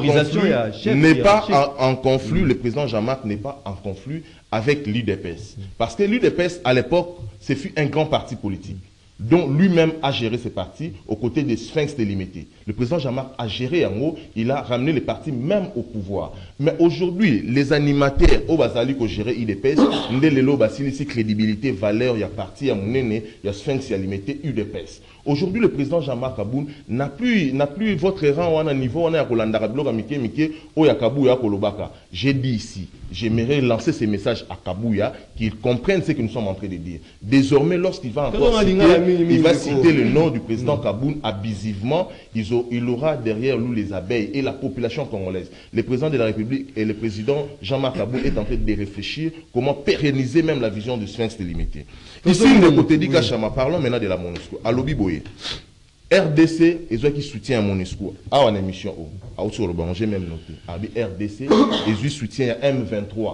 pas en conflit. Le président Jean-Marc n'est pas en conflit avec l'UDPS. Parce que l'UDPS, à l'époque, ce fut un grand parti politique, dont lui-même a géré ses partis aux côtés des Sphinx délimités. Le président Jean-Marc a géré en haut, il a ramené les partis même au pouvoir. Mais aujourd'hui, les animateurs au Bazali qui ont géré IDPS, Ndelelo Basilisi, crédibilité, valeur, il y a parti, il y a Mounene, il y a Sphinx, il y a limité, UDPS. Aujourd'hui, le président Jean-Marc Kaboun n'a plus votre rang à un niveau, on est à Kolandara, Mike, Oya Kabouya, Kolobaka. J'ai dit ici, j'aimerais lancer ces messages à Kabouya, qu'il comprenne ce que nous sommes en train de dire. Désormais, lorsqu'il va encore citer le nom du président Kaboun abusivement, il aura derrière nous les abeilles et la population congolaise. Le président de la République et le président Jean-Marc Kaboun est en train de réfléchir comment pérenniser même la vision du Sphinx délimité. Ici, de côté d'Ikachama, parlons maintenant de la MONUSCO. À Lobi Boye, RDC et ceux qui soutiennent la MONUSCO. À une émission, j'ai même noté. RDC et ceux qui soutiennent M23.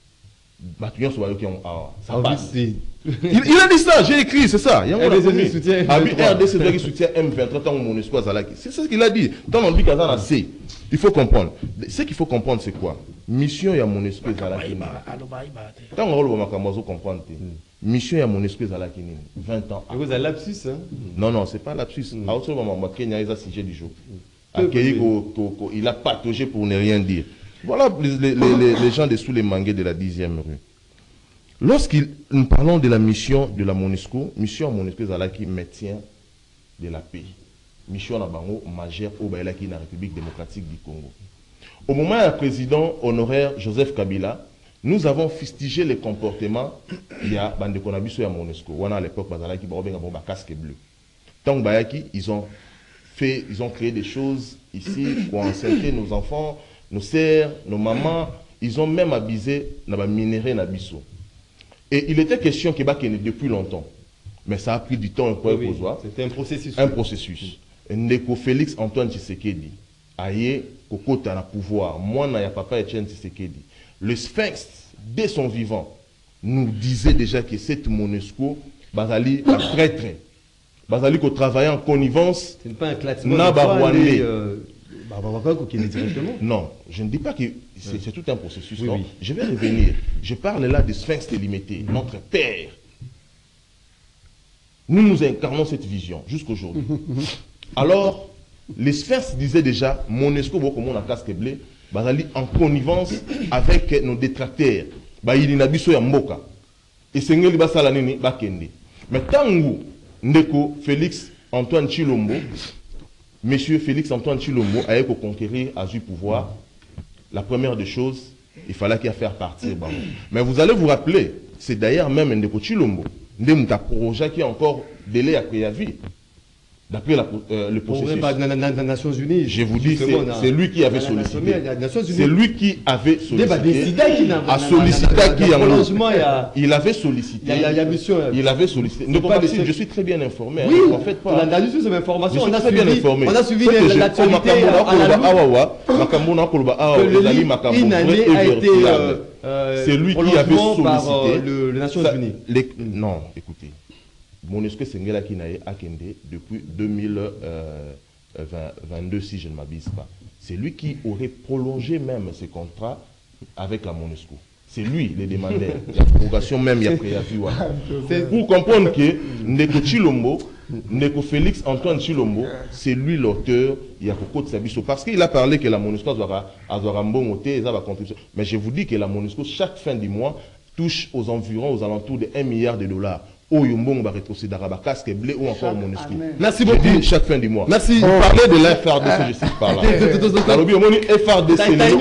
Ça passe. Il a dit ça, j'ai écrit, c'est ça. RDC qui soutient M23 tant MONUSCO. C'est ce qu'il a dit. Tant on dit qu'il y a C. Il faut comprendre. Ce qu'il faut comprendre, c'est quoi? Mission ya MONUSCO ezalaki. Tant on va comprendre. Mission ya MONUSCO ezalaki 20 ans. Vous avez lapsus hein? Non, c'est pas lapsus. À autre moment, Kenya est un sujet du jour. Il a pataugé pour ne rien dire. Voilà les gens dessous les mangués de la 10e rue. Nous parlons de la mission de la MONUSCO, mission MONUSCO ezalaki maintien de la paix. Mission na bango majeure au Baïlaki na République démocratique du Congo. Au moment où le président honoraire Joseph Kabila, nous avons fustigé les comportements il y a bande konabiso ya MONUSCO. On a à l'époque bazalaki ba benga ba casque bleu. Tant bayaki, ils ont créé des choses ici pour enceinte nos enfants, nos sœurs, nos mamans, ils ont même abusé na ba minerai na biso. Et il était question que bakene depuis longtemps. Mais ça a pris du temps un peu Oui, pour c'était un processus. Un processus. Ndeko Félix Antoine Tshisekedi aye kokota na pouvoir. Moi na ya papa Etienne Tshisekedi. Le Sphinx, dès son vivant, nous disait déjà que cette MONUSCO, Bazali, un traître. Bazali, qu'on travaillait en connivence. Ce n'est pas un classement. Non, je ne dis pas que c'est tout un processus. Oui, non. oui. Je vais revenir. Je parle là de Sphinx délimité, notre père. Nous incarnons cette vision jusqu'aujourd'hui. Alors, les Sphinx disaient déjà, MONUSCO, comme on a casque bleu, Bazali en connivence avec nos détracteurs. Il na biso ya mboka. Et sengeli basala nini bakende. Mais tangu ndeko Félix Antoine Tshilombo, monsieur Félix Antoine Tshilombo a eu conquérir à du pouvoir, la première des choses, il fallait qu'il y ait faire partir. Mais vous allez vous rappeler, c'est d'ailleurs même ndeko Tshilombo, ndemta projet qui est encore délai à préavis. D'après le processus. Des Nations Unies. Je vous dis, c'est lui qui avait sollicité. C'est lui qui avait sollicité. Il avait sollicité. Il avait sollicité. Je suis très bien informé. Oui, en fait, pas. Je suis très bien informé. On a suivi l'actualité. C'est lui qui avait sollicité. Les Nations Unies. Non, écoutez. MONUSCO Sengela Kinae Akende depuis 2022, si je ne m'abuse pas. C'est lui qui aurait prolongé même ce contrat avec la MONUSCO. C'est lui le demandeur. Il y a prolongation même, il y a préavis. C'est pour comprendre que Ndeko Tshilombo, Ndeko Félix Antoine Tshilombo, c'est lui l'auteur, il y a Koko Tsabiso. Parce qu'il a parlé que la MONUSCO a un bon côté, ça va contribuer. Mais je vous dis que la MONUSCO, chaque fin du mois, touche aux environs, aux alentours de $1 milliard. Au Yombong va rétrocéder à casque bleu ou encore MONUSCO. Merci beaucoup. Chaque fin du mois. Merci. Vous parlez de la FRDC, je cite par là. FRDC,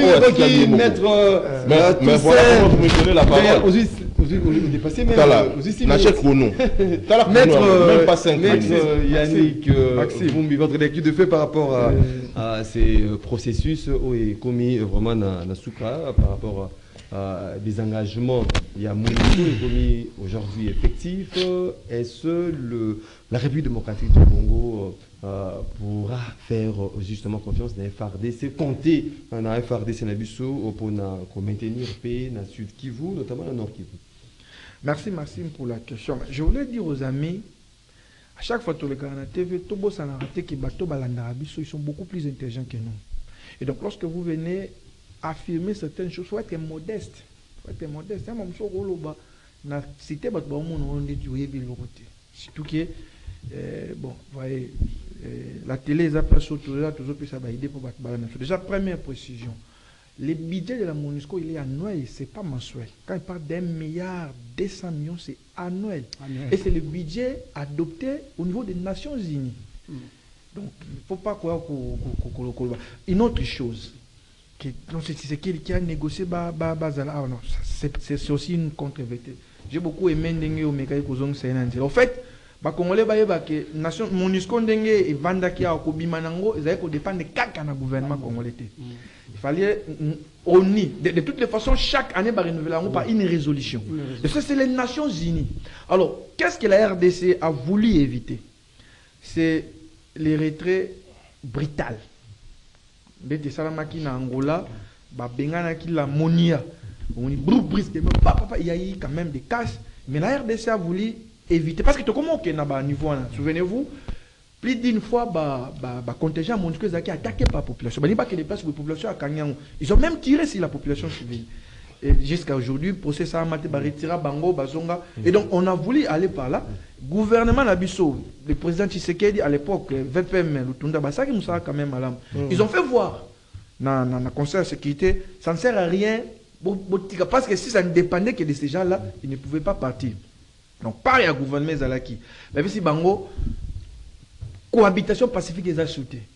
mais voilà comment vous me donnez la parole. Vous dépassez même. Même pas 5 minutes. Maître Yannick, votre lecture de fait par rapport à ces processus où est commis vraiment dans Soukra par rapport à des engagements, il y a commis aujourd'hui effectif. Est-ce la République démocratique du Congo pourra faire justement confiance dans la FARDC, compter dans la FARDC pour maintenir paix dans le Sud Kivu, notamment dans le Nord Kivu? Merci Maxime pour la question. Je voulais dire aux amis, à chaque fois que les gars à TV, ils sont beaucoup plus intelligents que nous. Et donc lorsque vous venez affirmer certaines choses, il faut être modeste. Il faut être modeste. Surtout que, bon, voyez, la télé, les appels surtout là, toujours plus ça va aider pour battre. Déjà, première précision. Le budget de la MONUSCO, il est annuel, c'est pas mensuel. Quand il parle d'1 milliard 200 millions, c'est annuel. Et c'est le budget adopté au niveau des Nations Unies. Donc, il ne faut pas croire qu'on... Une autre chose, c'est qui a négocié c'est aussi une contre-vérité. J'ai beaucoup aimé Ndenge Omeka Kozong Sainanti. En fait, les Congolais que nation MONUSCO Ndenge et Vandaki a Kobimanango, ils avaient dépendre de caca dans le gouvernement congolais. Il fallait de toutes les façons, chaque année, renouveler par une résolution. Et ça, c'est les Nations Unies. Alors, qu'est-ce que la RDC a voulu éviter? C'est les retraits brutaux. Dès Salamaki na Angola, Bengana qui la Monia. On dit il y a eu quand même des casses. Mais la RDC a voulu éviter. Parce que comment on a niveau, souvenez-vous, plus d'une fois, contingent MONUSCO a été attaqué par la population. Il n'y a pas que les places pour la population à Kanyang. Ils ont même tiré sur la population civile. Jusqu'à aujourd'hui, le procès a été retiré Bango, Bazonga. Et donc, on a voulu aller par là. Gouvernement Nabiso, le président Tshisekedi à l'époque, VPM, Lutunda, quand même ils ont fait voir dans le Conseil de sécurité, ça ne sert à rien. Parce que si ça ne dépendait que de ces gens-là, ils ne pouvaient pas partir. Donc, pareil à gouvernement Zalaki. Mais si Bango, cohabitation pacifique est ajoutée.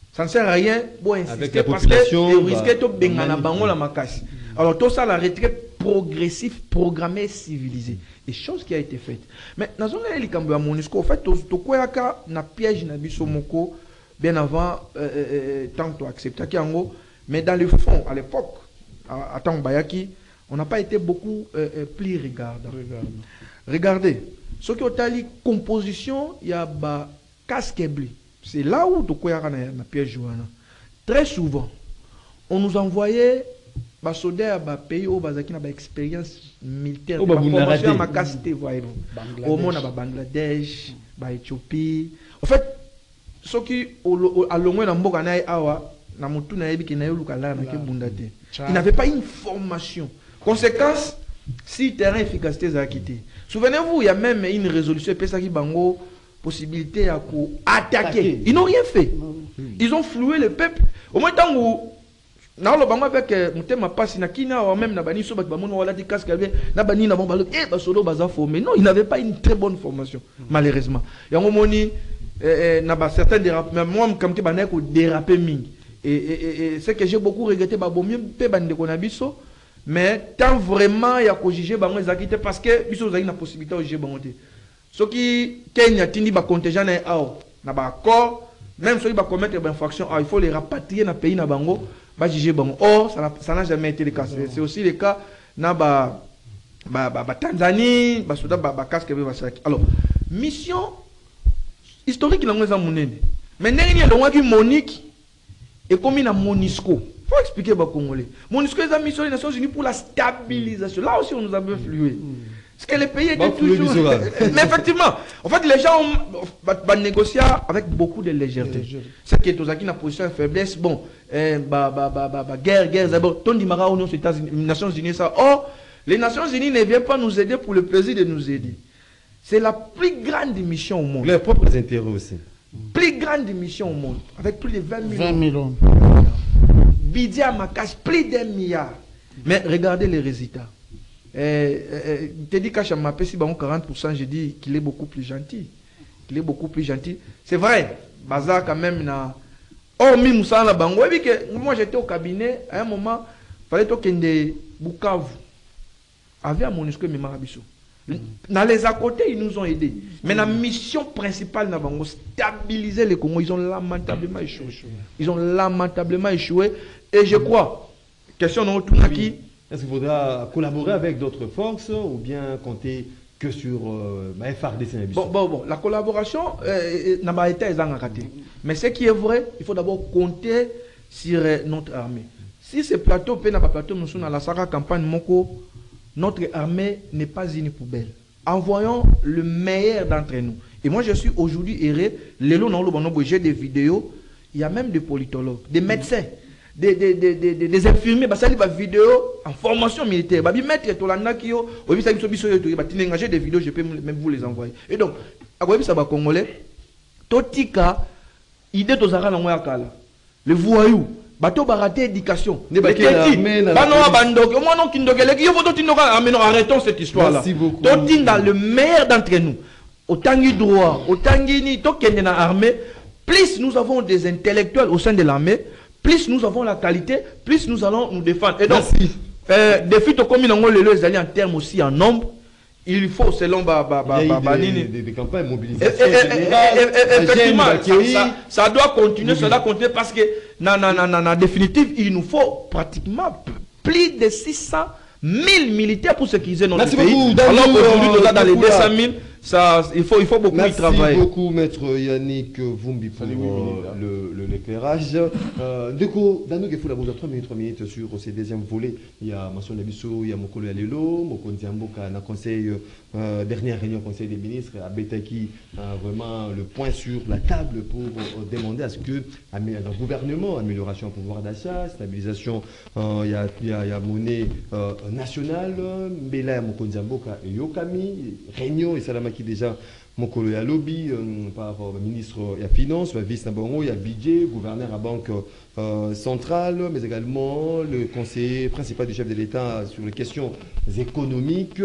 Ça ne sert à rien pour insister parce que risquer de bengana bango la makasi. Alors tout ça la retraite progressif, programmé, civilisé. Et chose qui a été faite. Mais dans un likambo ya MONUSCO, en fait, to koyaka na piège na biso moko bien avant tant que tu acceptes kiango. Mais dans le fond, à l'époque, à Bayaki, on n'a pas été beaucoup plus regardant. Regardez, ce qui est la composition, il y a ba casque bleu. C'est là où tu koyaka na piège joana. Très souvent, on nous envoyait ba soldats ba pays où bazaki na ba expérience militaire ba formation ma casque voyez au monde ba Bangladesh ba Éthiopie en fait ce qui à longue na mboka na awa na mutu na yebi ki na yoluka la na ke bundate il n'avait pas une formation conséquence si terrain efficacité za quitté souvenez-vous il y a même une résolution pesa ki bango possibilité à attaquer ils n'ont rien fait ils ont floué le peuple au moins tant où na lo bango avec mutema passe na kina ou même na bani so ba bamono wala di casque na bani na bon balo ba solo baza formé non il n'avait pas une très bonne formation malheureusement yango moni na ba certains dérapements moi comme que bana ko déraper mingi et c'est que j'ai beaucoup regretté ba bomie pe bande ko na biso mais tant vraiment ya ko juger bango ezakité parce que biso zaki na possibilité de juger bango te ce qui Kenya tindi ba contingent na na ba accord même ceux qui va commettre des infractions il faut les rapatrier dans le pays na bango ba juger bango. Or ça n'a jamais été le cas. C'est aussi le cas na ba Tanzanie ba souda ba casque ba saki. Alors mission historique na ngeza munene mais ndenge ni longwa ki Monique et comme na MONUSCO faut expliquer ba congolais MONUSCO est la mission des Nations Unies pour la stabilisation là aussi on nous a bien flué. Parce que les pays étaient toujours... Mais effectivement, en fait, les gens ont négocié avec beaucoup de légèreté. C'est que tous qui ont position de faiblesse, bon, guerre, d'abord, ton dimara aux Nations Unies, ça. Or, les Nations Unies ne viennent pas nous aider pour le plaisir de nous aider. C'est la plus grande mission au monde. Leurs propres intérêts aussi. Plus grande mission au monde, avec plus de 20 millions. 20 millions. Budget à ma cache, plus d'1 milliard. Mais regardez les résultats. Tu dis qu'à Chamapé, si 40%, je dis qu'il est beaucoup plus gentil. Il est beaucoup plus gentil. C'est vrai, Bazar quand même, hormis Moussa la Bango, moi j'étais au cabinet, à un moment, il fallait que des Bukavu avait à MONUSCO et Marabiso. Dans les à côté, ils nous ont aidés. Mais la mission principale, stabiliser les Congo, ils ont lamentablement échoué. Ils ont lamentablement échoué. Et je crois, question de tout qui. Est-ce qu'il faudra collaborer avec d'autres forces ou bien compter que sur FARDC? Bon, la collaboration n'a pas été raté. Mais ce qui est vrai, il faut d'abord compter sur notre armée. Si ce plateau, n'a pas plateau, nous sommes dans la Sahara campagne Moko, notre armée n'est pas une poubelle. Envoyons le meilleur d'entre nous. Et moi, je suis aujourd'hui erré. J'ai des vidéos, il y a même des politologues, des médecins. Des infirmiers, ça des vidéos en formation militaire. Mettre j'ai des vidéos, je peux même vous les envoyer. Et donc, à quoi ça va congolais? Totika, idée de Zara le voyou, bateau baraté éducation. Arrêtons cette histoire-là. Totinda, le meilleur d'entre nous. Autant de droit, autant de l'armée, plus nous avons des intellectuels au sein de l'armée, plus nous avons la qualité, plus nous allons nous défendre. Et donc, défi to comme les alliés en termes aussi en nombre, il faut selon des campagnes mobilisation effectivement, ça doit continuer, ça doit continuer parce que en définitive, il nous faut pratiquement plus de 600 000 militaires pour sécuriser notre pays. Alors qu'aujourd'hui, dans les 200 000, ça, il faut beaucoup y travailler. Merci beaucoup, maître Yannick Vumbi, pour l'éclairage. Du coup, dans nous, il faut d'abord 3 minutes sur ce deuxième volet. Il y a Masson Nabiso, il y a Mokolo Yalelo, Mokondi Amboka, dans le conseil, dernière réunion conseil des ministres, à Betaki, vraiment le point sur la table pour demander à ce que le gouvernement, amélioration du pouvoir d'achat, stabilisation, il y a monnaie nationale, Mbela Mokondi Amboka et Yokami, réunion et Salama qui déjà Mokolo ya lobby par le ministre de la Finance, le vice Nabongo, il y a budget, gouverneur à banque centrale, mais également le conseiller principal du chef de l'État sur les questions économiques,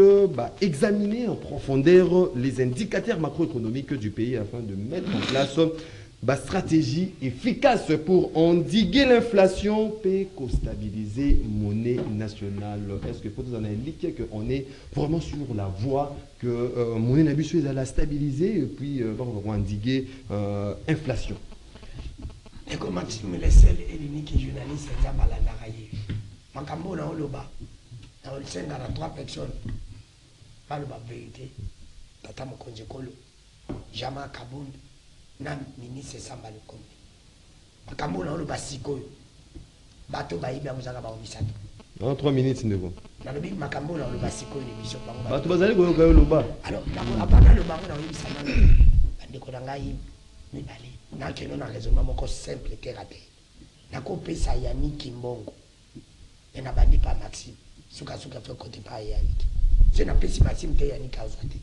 examiner en profondeur les indicateurs macroéconomiques du pays afin de mettre en place la stratégie efficace pour endiguer l'inflation et stabiliser monnaie nationale. Est-ce que pour nous en indiquer qu'on est vraiment sur la voie que monnaie nationale est à la stabiliser et puis on va endiguer l'inflation? Et comme Maxime le seul et l'unique journaliste qui a balandaraye. Makambo na oloba. Na olsenga na 3 personnes. Pas le vérité. Tata Mokonzi Kolo. Jama Kabound. Na ministre Samba Lukombe. Makambo na oloba sikoyo. Bato bayibi amuzaka ba omisato. En 3 minutes ndeko. Na lobi makambo na oloba sikoyo ni mission bango. Bato bazali ko yoka loba. Alors na apana le bango na omisana. Ndeko na ngai mibale. Na keno na raisonnement moko simple terre à terre. Na ko pesa Yannick Kimbongo. Et na bandi pa Maxime. Suka fait côté pa Yannick. Je na pesi Maxime te Yannick a osate.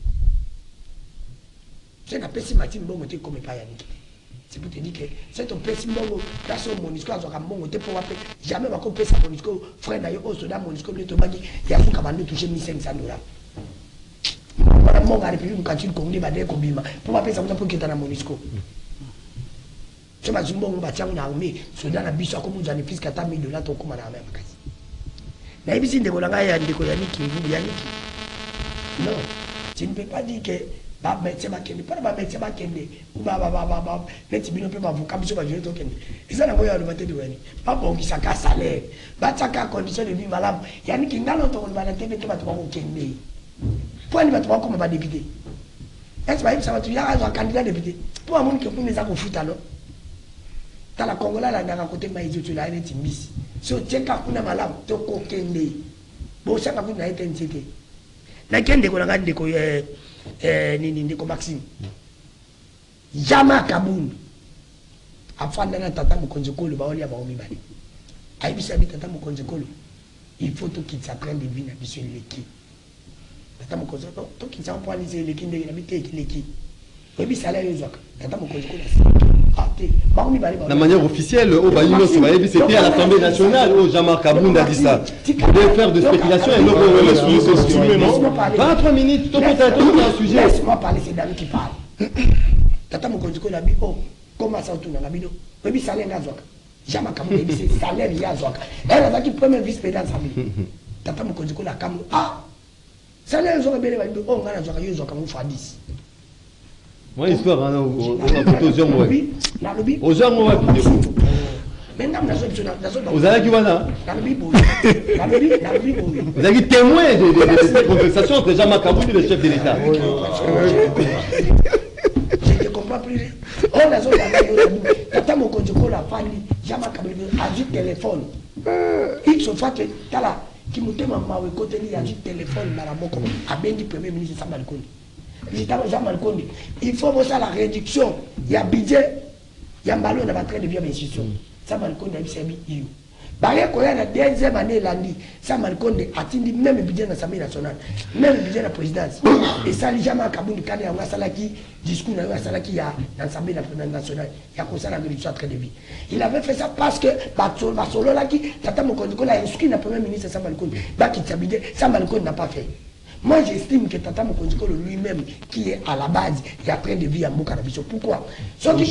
Je na pesi Maxime bongo te comme pa Yannick. C'est pour te dire que c'est ton pesi bongo place au Monisco azoka bongo te pour appeler jamais va ko pesa Monisco frère na yo o soda Monisco le to bangi ya fuka bandu toucher $1500. Para monga République Kachil Congo ba de ko bima pour appeler ça pour kita na Monisco. Je m'as dit bon on va tiens on a armé soda na biso ko muzani puisque ata $1000 to kuma na même kasi. Na ibisi ndeko langa ya ndeko Yannick Yannick. Non, tu ne peux pas dire que ba métier ba kende pas ba métier ba kende ou ba métier bino pe ba avocat biso ba jure to kende. Isa na boya le de wani. Pas bon qui saka salaire. Ba tsaka condition de vie malamu. Yannick ngalo to on ba na TV to ba to ko kende. Pour ni ba to ko ba député. Est-ce pas ça va tu ya un candidat député. Pour un monde qui pour les a ko futa non. Dans la Congola la ndaka côté maizo tu la ene timbisi. So teka kuna malamu to ko kende. Bo saka kuna ete ntete. Na kende ko langa ndeko nini ndeko Maxime. Jama Kabound. Afanda na tata Mokonzi Kolo ba oli ba omi bani. Aibisa bi tata Mokonzi Kolo. Il faut tout qu'il s'apprenne de vie na biso leki. Tata Mokonzi Kolo to qu'il s'apprend les leki ndenge na bité leki. Obi salaire yozoka. Tata Mokonzi Kolo. De manière officielle, au Baïno, c'était à l'Assemblée nationale où Jean-Marc Kabound a dit ça. Vous devez faire de spéculation et non. 23 minutes, tout un sujet. Laisse-moi parler, c'est Dami qui parle. Tata Mokonzi Kolo a dit, oh, comment ça tourne la bino? Oui, salaire Nazoka. Jean-Marc Kabound a dit, c'est salaire Nazoka. Elle a dit, premier vice-président Sambi. Tata Mokonzi Kolo a dit, ah, salaire Nazoka, oh, on a Nazoka, Nazoka, on fait 10. Moi, l'histoire, on a plutôt aux gens, moi. Aux gens, moi, vous avez qui voilà? Vous avez témoin de cette conversation entre Jean-Marc Kabound et le chef de l'État. Je ne comprends plus. Oh, la zone de Tata Mokonzi Kolo a parlé. Jean-Marc Kabound a dit téléphone. Il se fait que, tala, qui m'a dit, maman, il a dit téléphone, Maramoko, a bien dit premier ministre Samba Lukombe. Il faut voir ça la réduction. Il y a budget, il y a un ballon dans la train de vie d'institution. Ça m'a dit que Barrière qu'on a la deuxième année lundi, ça m'a dit a atteint même le budget de l'Assemblée nationale, même le budget de la présidence. Et ça, les gens à Kabound, quand il y a un salaki, discours, il y a un salaki à l'Assemblée nationale, il y a comme ça la réduction de train de vie. Il avait fait ça parce que Basolo Laki, Tata Mokonzi Kolo a inscrit le premier ministre Samba Lukombe, Samba Lukombe n'a pas fait. Moi, j'estime que Tata Mokonzi Kolo lui-même, qui est à la base, il est en train de vivre à Mbokarabiso. Pourquoi? Vous avez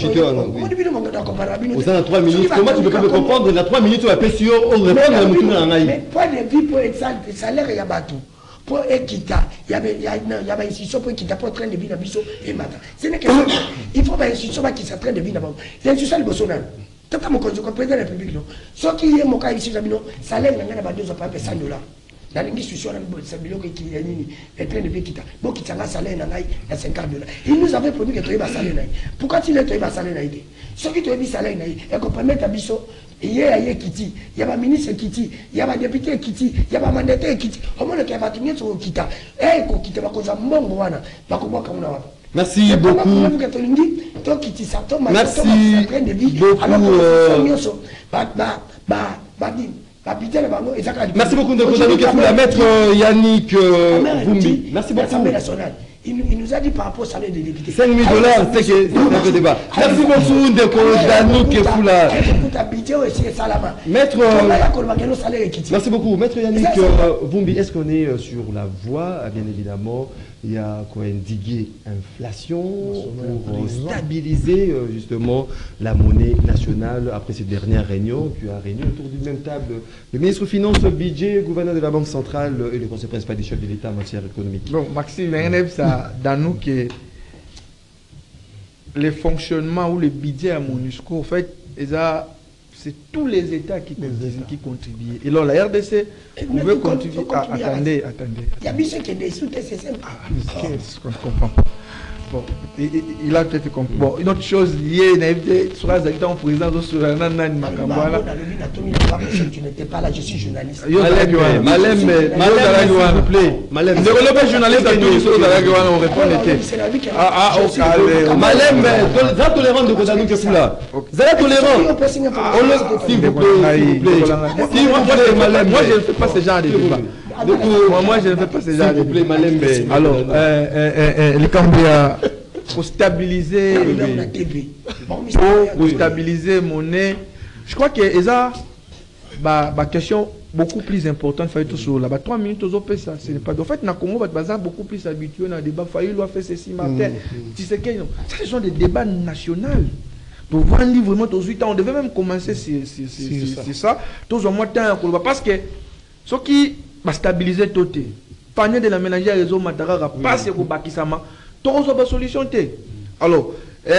3 minutes. Comment tu peux me comprendre? La 3 minutes, tu vas payer sur on répond à la moutoune en aïe. Mais point de vie pour exemple, le salaire, il y a battu. Pour Ekita, il y avait une institution pour Ekita pour train de vie à Biso et Mata. Ce n'est que ça. Il faut une institution qui est en train de vie d'abord. L'institution de Bolsonaro. Tata Mokonzi Kolo, président de la République, ce qui est mon cas ici, salaire, il y a 2 ans, pas $100. La institution qui est train de vie qui a salaire à $50. Il nous avait promis que tu aies un salaire. Pourquoi tu n'as pas un salaire? Ceux qui ont un salaire, ils compromettent à Bisso. Il y a un Kiti, il y a un ministre Kiti, il y a un député Kiti, il y a un mandataire Kiti. Au moins, il y a un Kiti sur Kita. Et Kiti, il y a un merci beaucoup. Merci beaucoup de maître Yannick Vumbi. Merci beaucoup. Il nous a dit par rapport au salaire des députés. $5 000, c'est un débat. Merci beaucoup de Yannick Foula. Maître. Merci beaucoup. Maître Yannick Vumbi, est-ce qu'on est sur la voie, bien évidemment, il y a quoi indiguer inflation pour stabiliser justement la monnaie nationale après cette dernière réunion qui a réuni autour d'une même table le ministre des Finances, budget, gouverneur de la Banque centrale et le conseil principal des chefs de l'État en matière économique. Bon, Maxime, ça dans nous que le fonctionnement ou le budget à MONUSCO, en fait, c'est tous les États qui contribuent. Et alors la RDC pouvait contribuer. Attendez. Il y a bien ceux qui des sous, c'est simple. Qu'est-ce qu'on ne comprend pas. Bon, il a peut-être compris. Bon, une autre chose liée, sur les acteurs en président de sur tu n'étais pas là, je suis journaliste. Malem, s'il vous plaît. Malem, journaliste à tous on répond. Malem, ça tolérant de côté nous que fou là. Vous êtes tolérant. S'il vous plaît, Malem. Moi, je ne fais pas ce genre de débat. Moi, je ne fais pas ce genre de débat. Alors, les Cambia, pour stabiliser, pour stabiliser monnaie, je crois que ça, ma question beaucoup plus importante, il fallait tout sur là. 3 minutes aux opé ça. Ce n'est pas. En fait, na Congo, beaucoup plus habitué dans le débat. Faïl doit faire ceci matin. Tu sais que ce sont des débats nationaux. Pour vendre vraiment aux 8 ans, on devait même commencer c'est ça. Tous au moins temps parce que ce qui va stabiliser tout le panier de la ménagère réseau Matara passe au Bakisama. Tous aux solutions. Alors,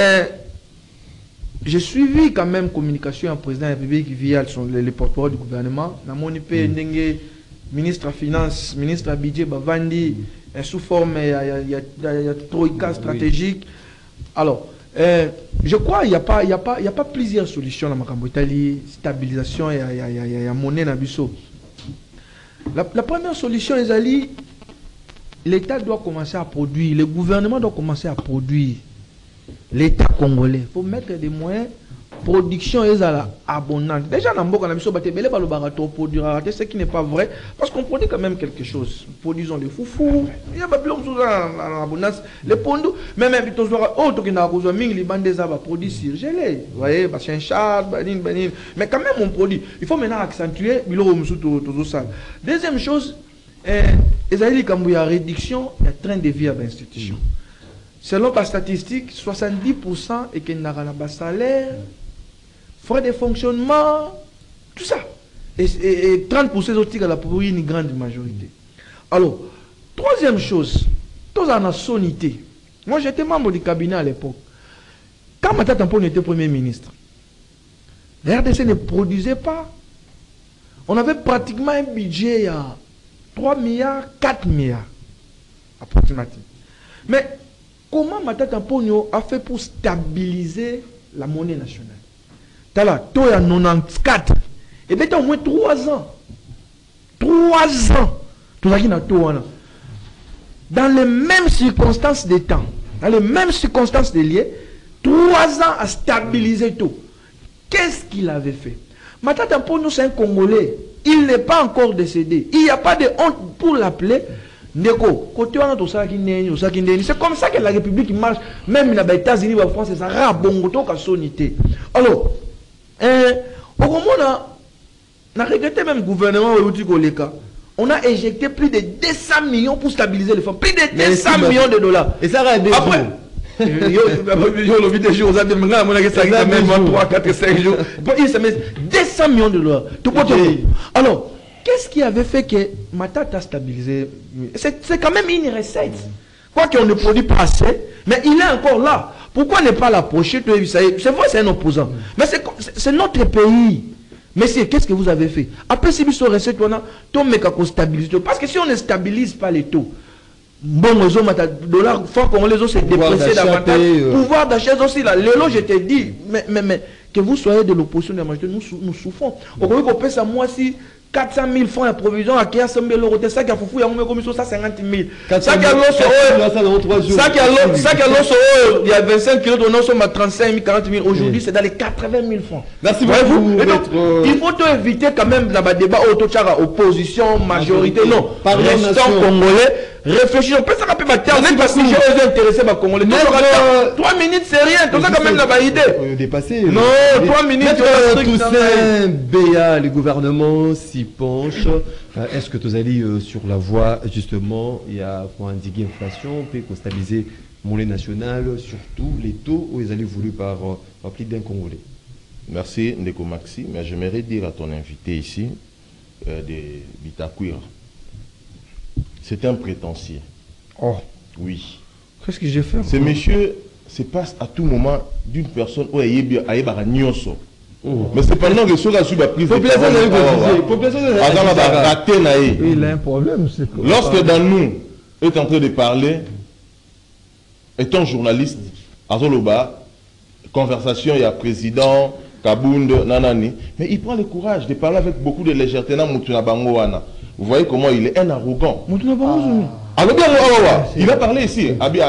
j'ai suivi quand même communication en président de la République via les porte-parole du gouvernement. Dans mon IP, ministre des Finances, ministre du Budget, Bavandi, sous forme, il y a troïka stratégique. Alors, je crois qu'il n'y a pas plusieurs solutions dans ma Italie, stabilisation et il y a monnaie dans Bissau. La première solution, l'État doit commencer à produire, le gouvernement doit commencer à produire. L'État congolais, il faut mettre des moyens, production est abondante. Déjà, dans le Bissau, ce qui n'est pas vrai, parce qu'on produit quand même quelque chose. Produisons les foufous, il y a pas plus en abondance, les pondous, même un petit autre qui n'a pas besoin de produits surgelés. Vous voyez, c'est un char, mais quand même on produit. Il faut maintenant accentuer tout ça. Deuxième chose, quand il y a réduction, il y a train de vie à l'institution. Selon la statistique, 70% et qu'il n'y a pas de salaire, frais de fonctionnement, tout ça. Et 30% aussi pour une grande majorité. Alors, troisième chose, tous en a sonité. Moi, j'étais membre du cabinet à l'époque. Quand Mata Tampon était Premier ministre, la RDC ne produisait pas. On avait pratiquement un budget à 3 milliards, 4 milliards, approximativement. Mais comment Mata Tampon a fait pour stabiliser la monnaie nationale? Tala, toi, il y a 94. Et bien, au moins 3 ans. 3 ans. Tout ça qui n'a tout. Dans les mêmes circonstances de temps, dans les mêmes circonstances de liés, 3 ans à stabiliser tout. Qu'est-ce qu'il avait fait? Mata Tampon, c'est un Congolais. Il n'est pas encore décédé. Il n'y a pas de honte pour l'appeler. C'est comme ça que la République marche, même dans les États-Unis ou en France, c'est ça. Alors, on a regretté même le gouvernement on a éjecté plus de 200 millions pour stabiliser les fonds. Plus de 200 millions de dollars. Et ça a aidé. Après, il y a des jours, 3, 4, 5 jours. 200 millions de dollars. Alors, qu'est-ce qui avait fait que Matata a stabilisé? C'est quand même une recette. Quoi qu'on ne produit pas assez, mais il est encore là. Pourquoi ne pas l'approcher? C'est vrai, c'est un opposant. Mais c'est notre pays. Messieurs, qu'est-ce que vous avez fait? Après, si vous avez recette, on stabilise. Parce que si on ne stabilise pas les taux, bon, les dollars, faut qu'on les autres se déprécier davantage. Pouvoir d'achat aussi, là. Le lot, je te dis, mais que vous soyez de l'opposition de la majorité, nous souffrons. Au Congo, on paie ça, moi, si 400 000 francs à provision, à 100 000 euros, ça qui a foufou, il y a une commission, ça 50 000. Ça qui a l'os, il y a 25 kilos, on a 35 000, 40 000. Aujourd'hui, c'est dans les 80 000 francs. Merci beaucoup. Il faut éviter quand même dans le débat opposition, majorité, non. Restons congolais. réfléchissons. Peut-être ça va pas terme, même parce que j'ai intéressé ma Congolais. 3 minutes, c'est rien. Tout ça, quand même, la idée. Dépasser. Non, 3 minutes. Toussaint Béa, le gouvernement s'y penche. Est-ce que tu allez sur la voie, justement, il y a pour endiguer l'inflation, pour stabiliser le monnaie nationale, surtout les taux où ils allaient voulu par plus d'un Congolais? Merci, Ndeko Maxi. Mais j'aimerais dire à ton invité ici, de Bitakwira, c'est un prétentieux. Oh. Oui. Qu'est-ce que j'ai fait? Ce monsieur se passe à tout moment d'une personne où il y a nyonso. Mais c'est pendant que ceux qui ont pris de il a un problème. Lorsque dans nous est en train de parler, étant journaliste, Azoloba, conversation, il y a président, Kabound, Nanani, mais il prend le courage de parler avec beaucoup de légèreté. Vous voyez comment il est un arrogant. Alors bien, il a parlé ici. Il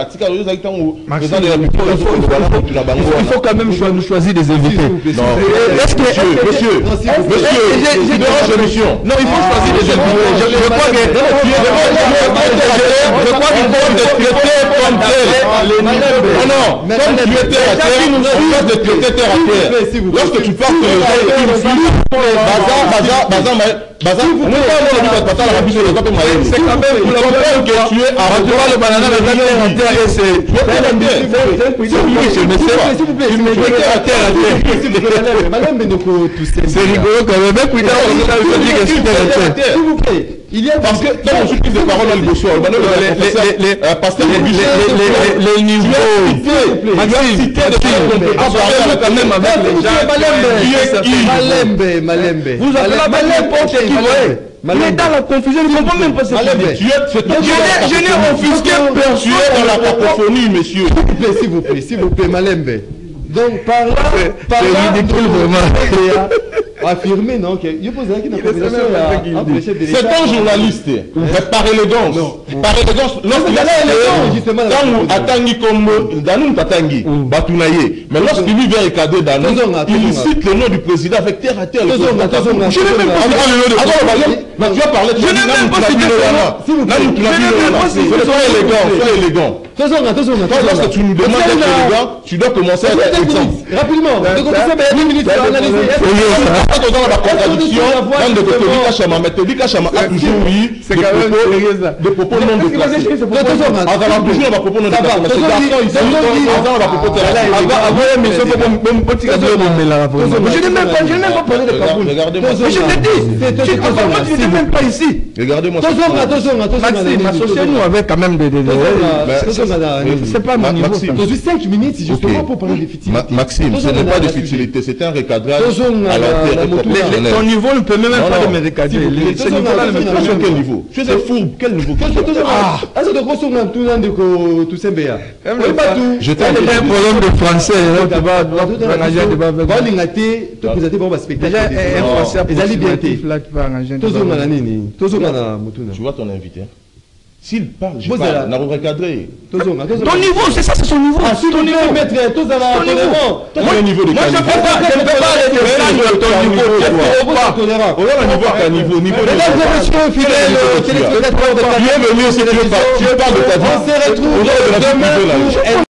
faut quand même choisir des invités. Monsieur, je dérange l'émission. Non, il faut choisir des invités. Je crois qu'il faut traiter comme tel. Non, comme tu étais à terre, on passe de traiter terre à terre. Lorsque tu parles que les gens c'est quand même pour la que tu es arrêté le banana de la terre et c'est rigolo quand même. S'il vous plaît, il y a parce que dans mon de parole dans le les niveaux quand même avec les gens. Vous appelez n'importe qui. Mais dans la confusion, je ne comprends même pas ce que je n'ai offusqué personne dans la cacophonie, monsieur. S'il vous plaît, Malembe. Donc, par là, c'est ridicule vraiment. Affirmer, non, c'est un journaliste, mais par élégance. Par élégance, lorsqu'il mais lorsqu'il lui vient regarder dans nous, il cite le nom du président avec terre à terre. Je n'ai même pas cité sois élégant. Lorsque tu nous demandes d'être élégant, tu dois commencer à être exemple. Rapidement, dans la contradiction, même de des propos non déplacés. Je n'ai même pas parlé de Kabound. Regardez-moi ça. Je l'ai dit. Tu n'es même pas ici. Regardez-moi ça. Maxime, associez-nous avec quand même des... C'est pas mon niveau. Dans 5 minutes, justement, pour parler de futilité. Maxime, ce n'est pas de futilité, c'est un recadrage à la terre. Ton niveau ne peut même pas me recadrer. Ce niveau-là ne me peut pas. Quel niveau? Tu es fou. Quel niveau? Je t'ai un problème de français. Tu vois ton invité. S'il parle, je parle. On a recadré. Ton niveau, c'est ça, c'est son niveau. Ton niveau, maître, ton niveau de moi, je ne peux pas aller de ton niveau. Niveau Mesdames et messieurs, fidèles téléspectateurs de tu es venu, tu parles de ta vie. On se retrouve demain.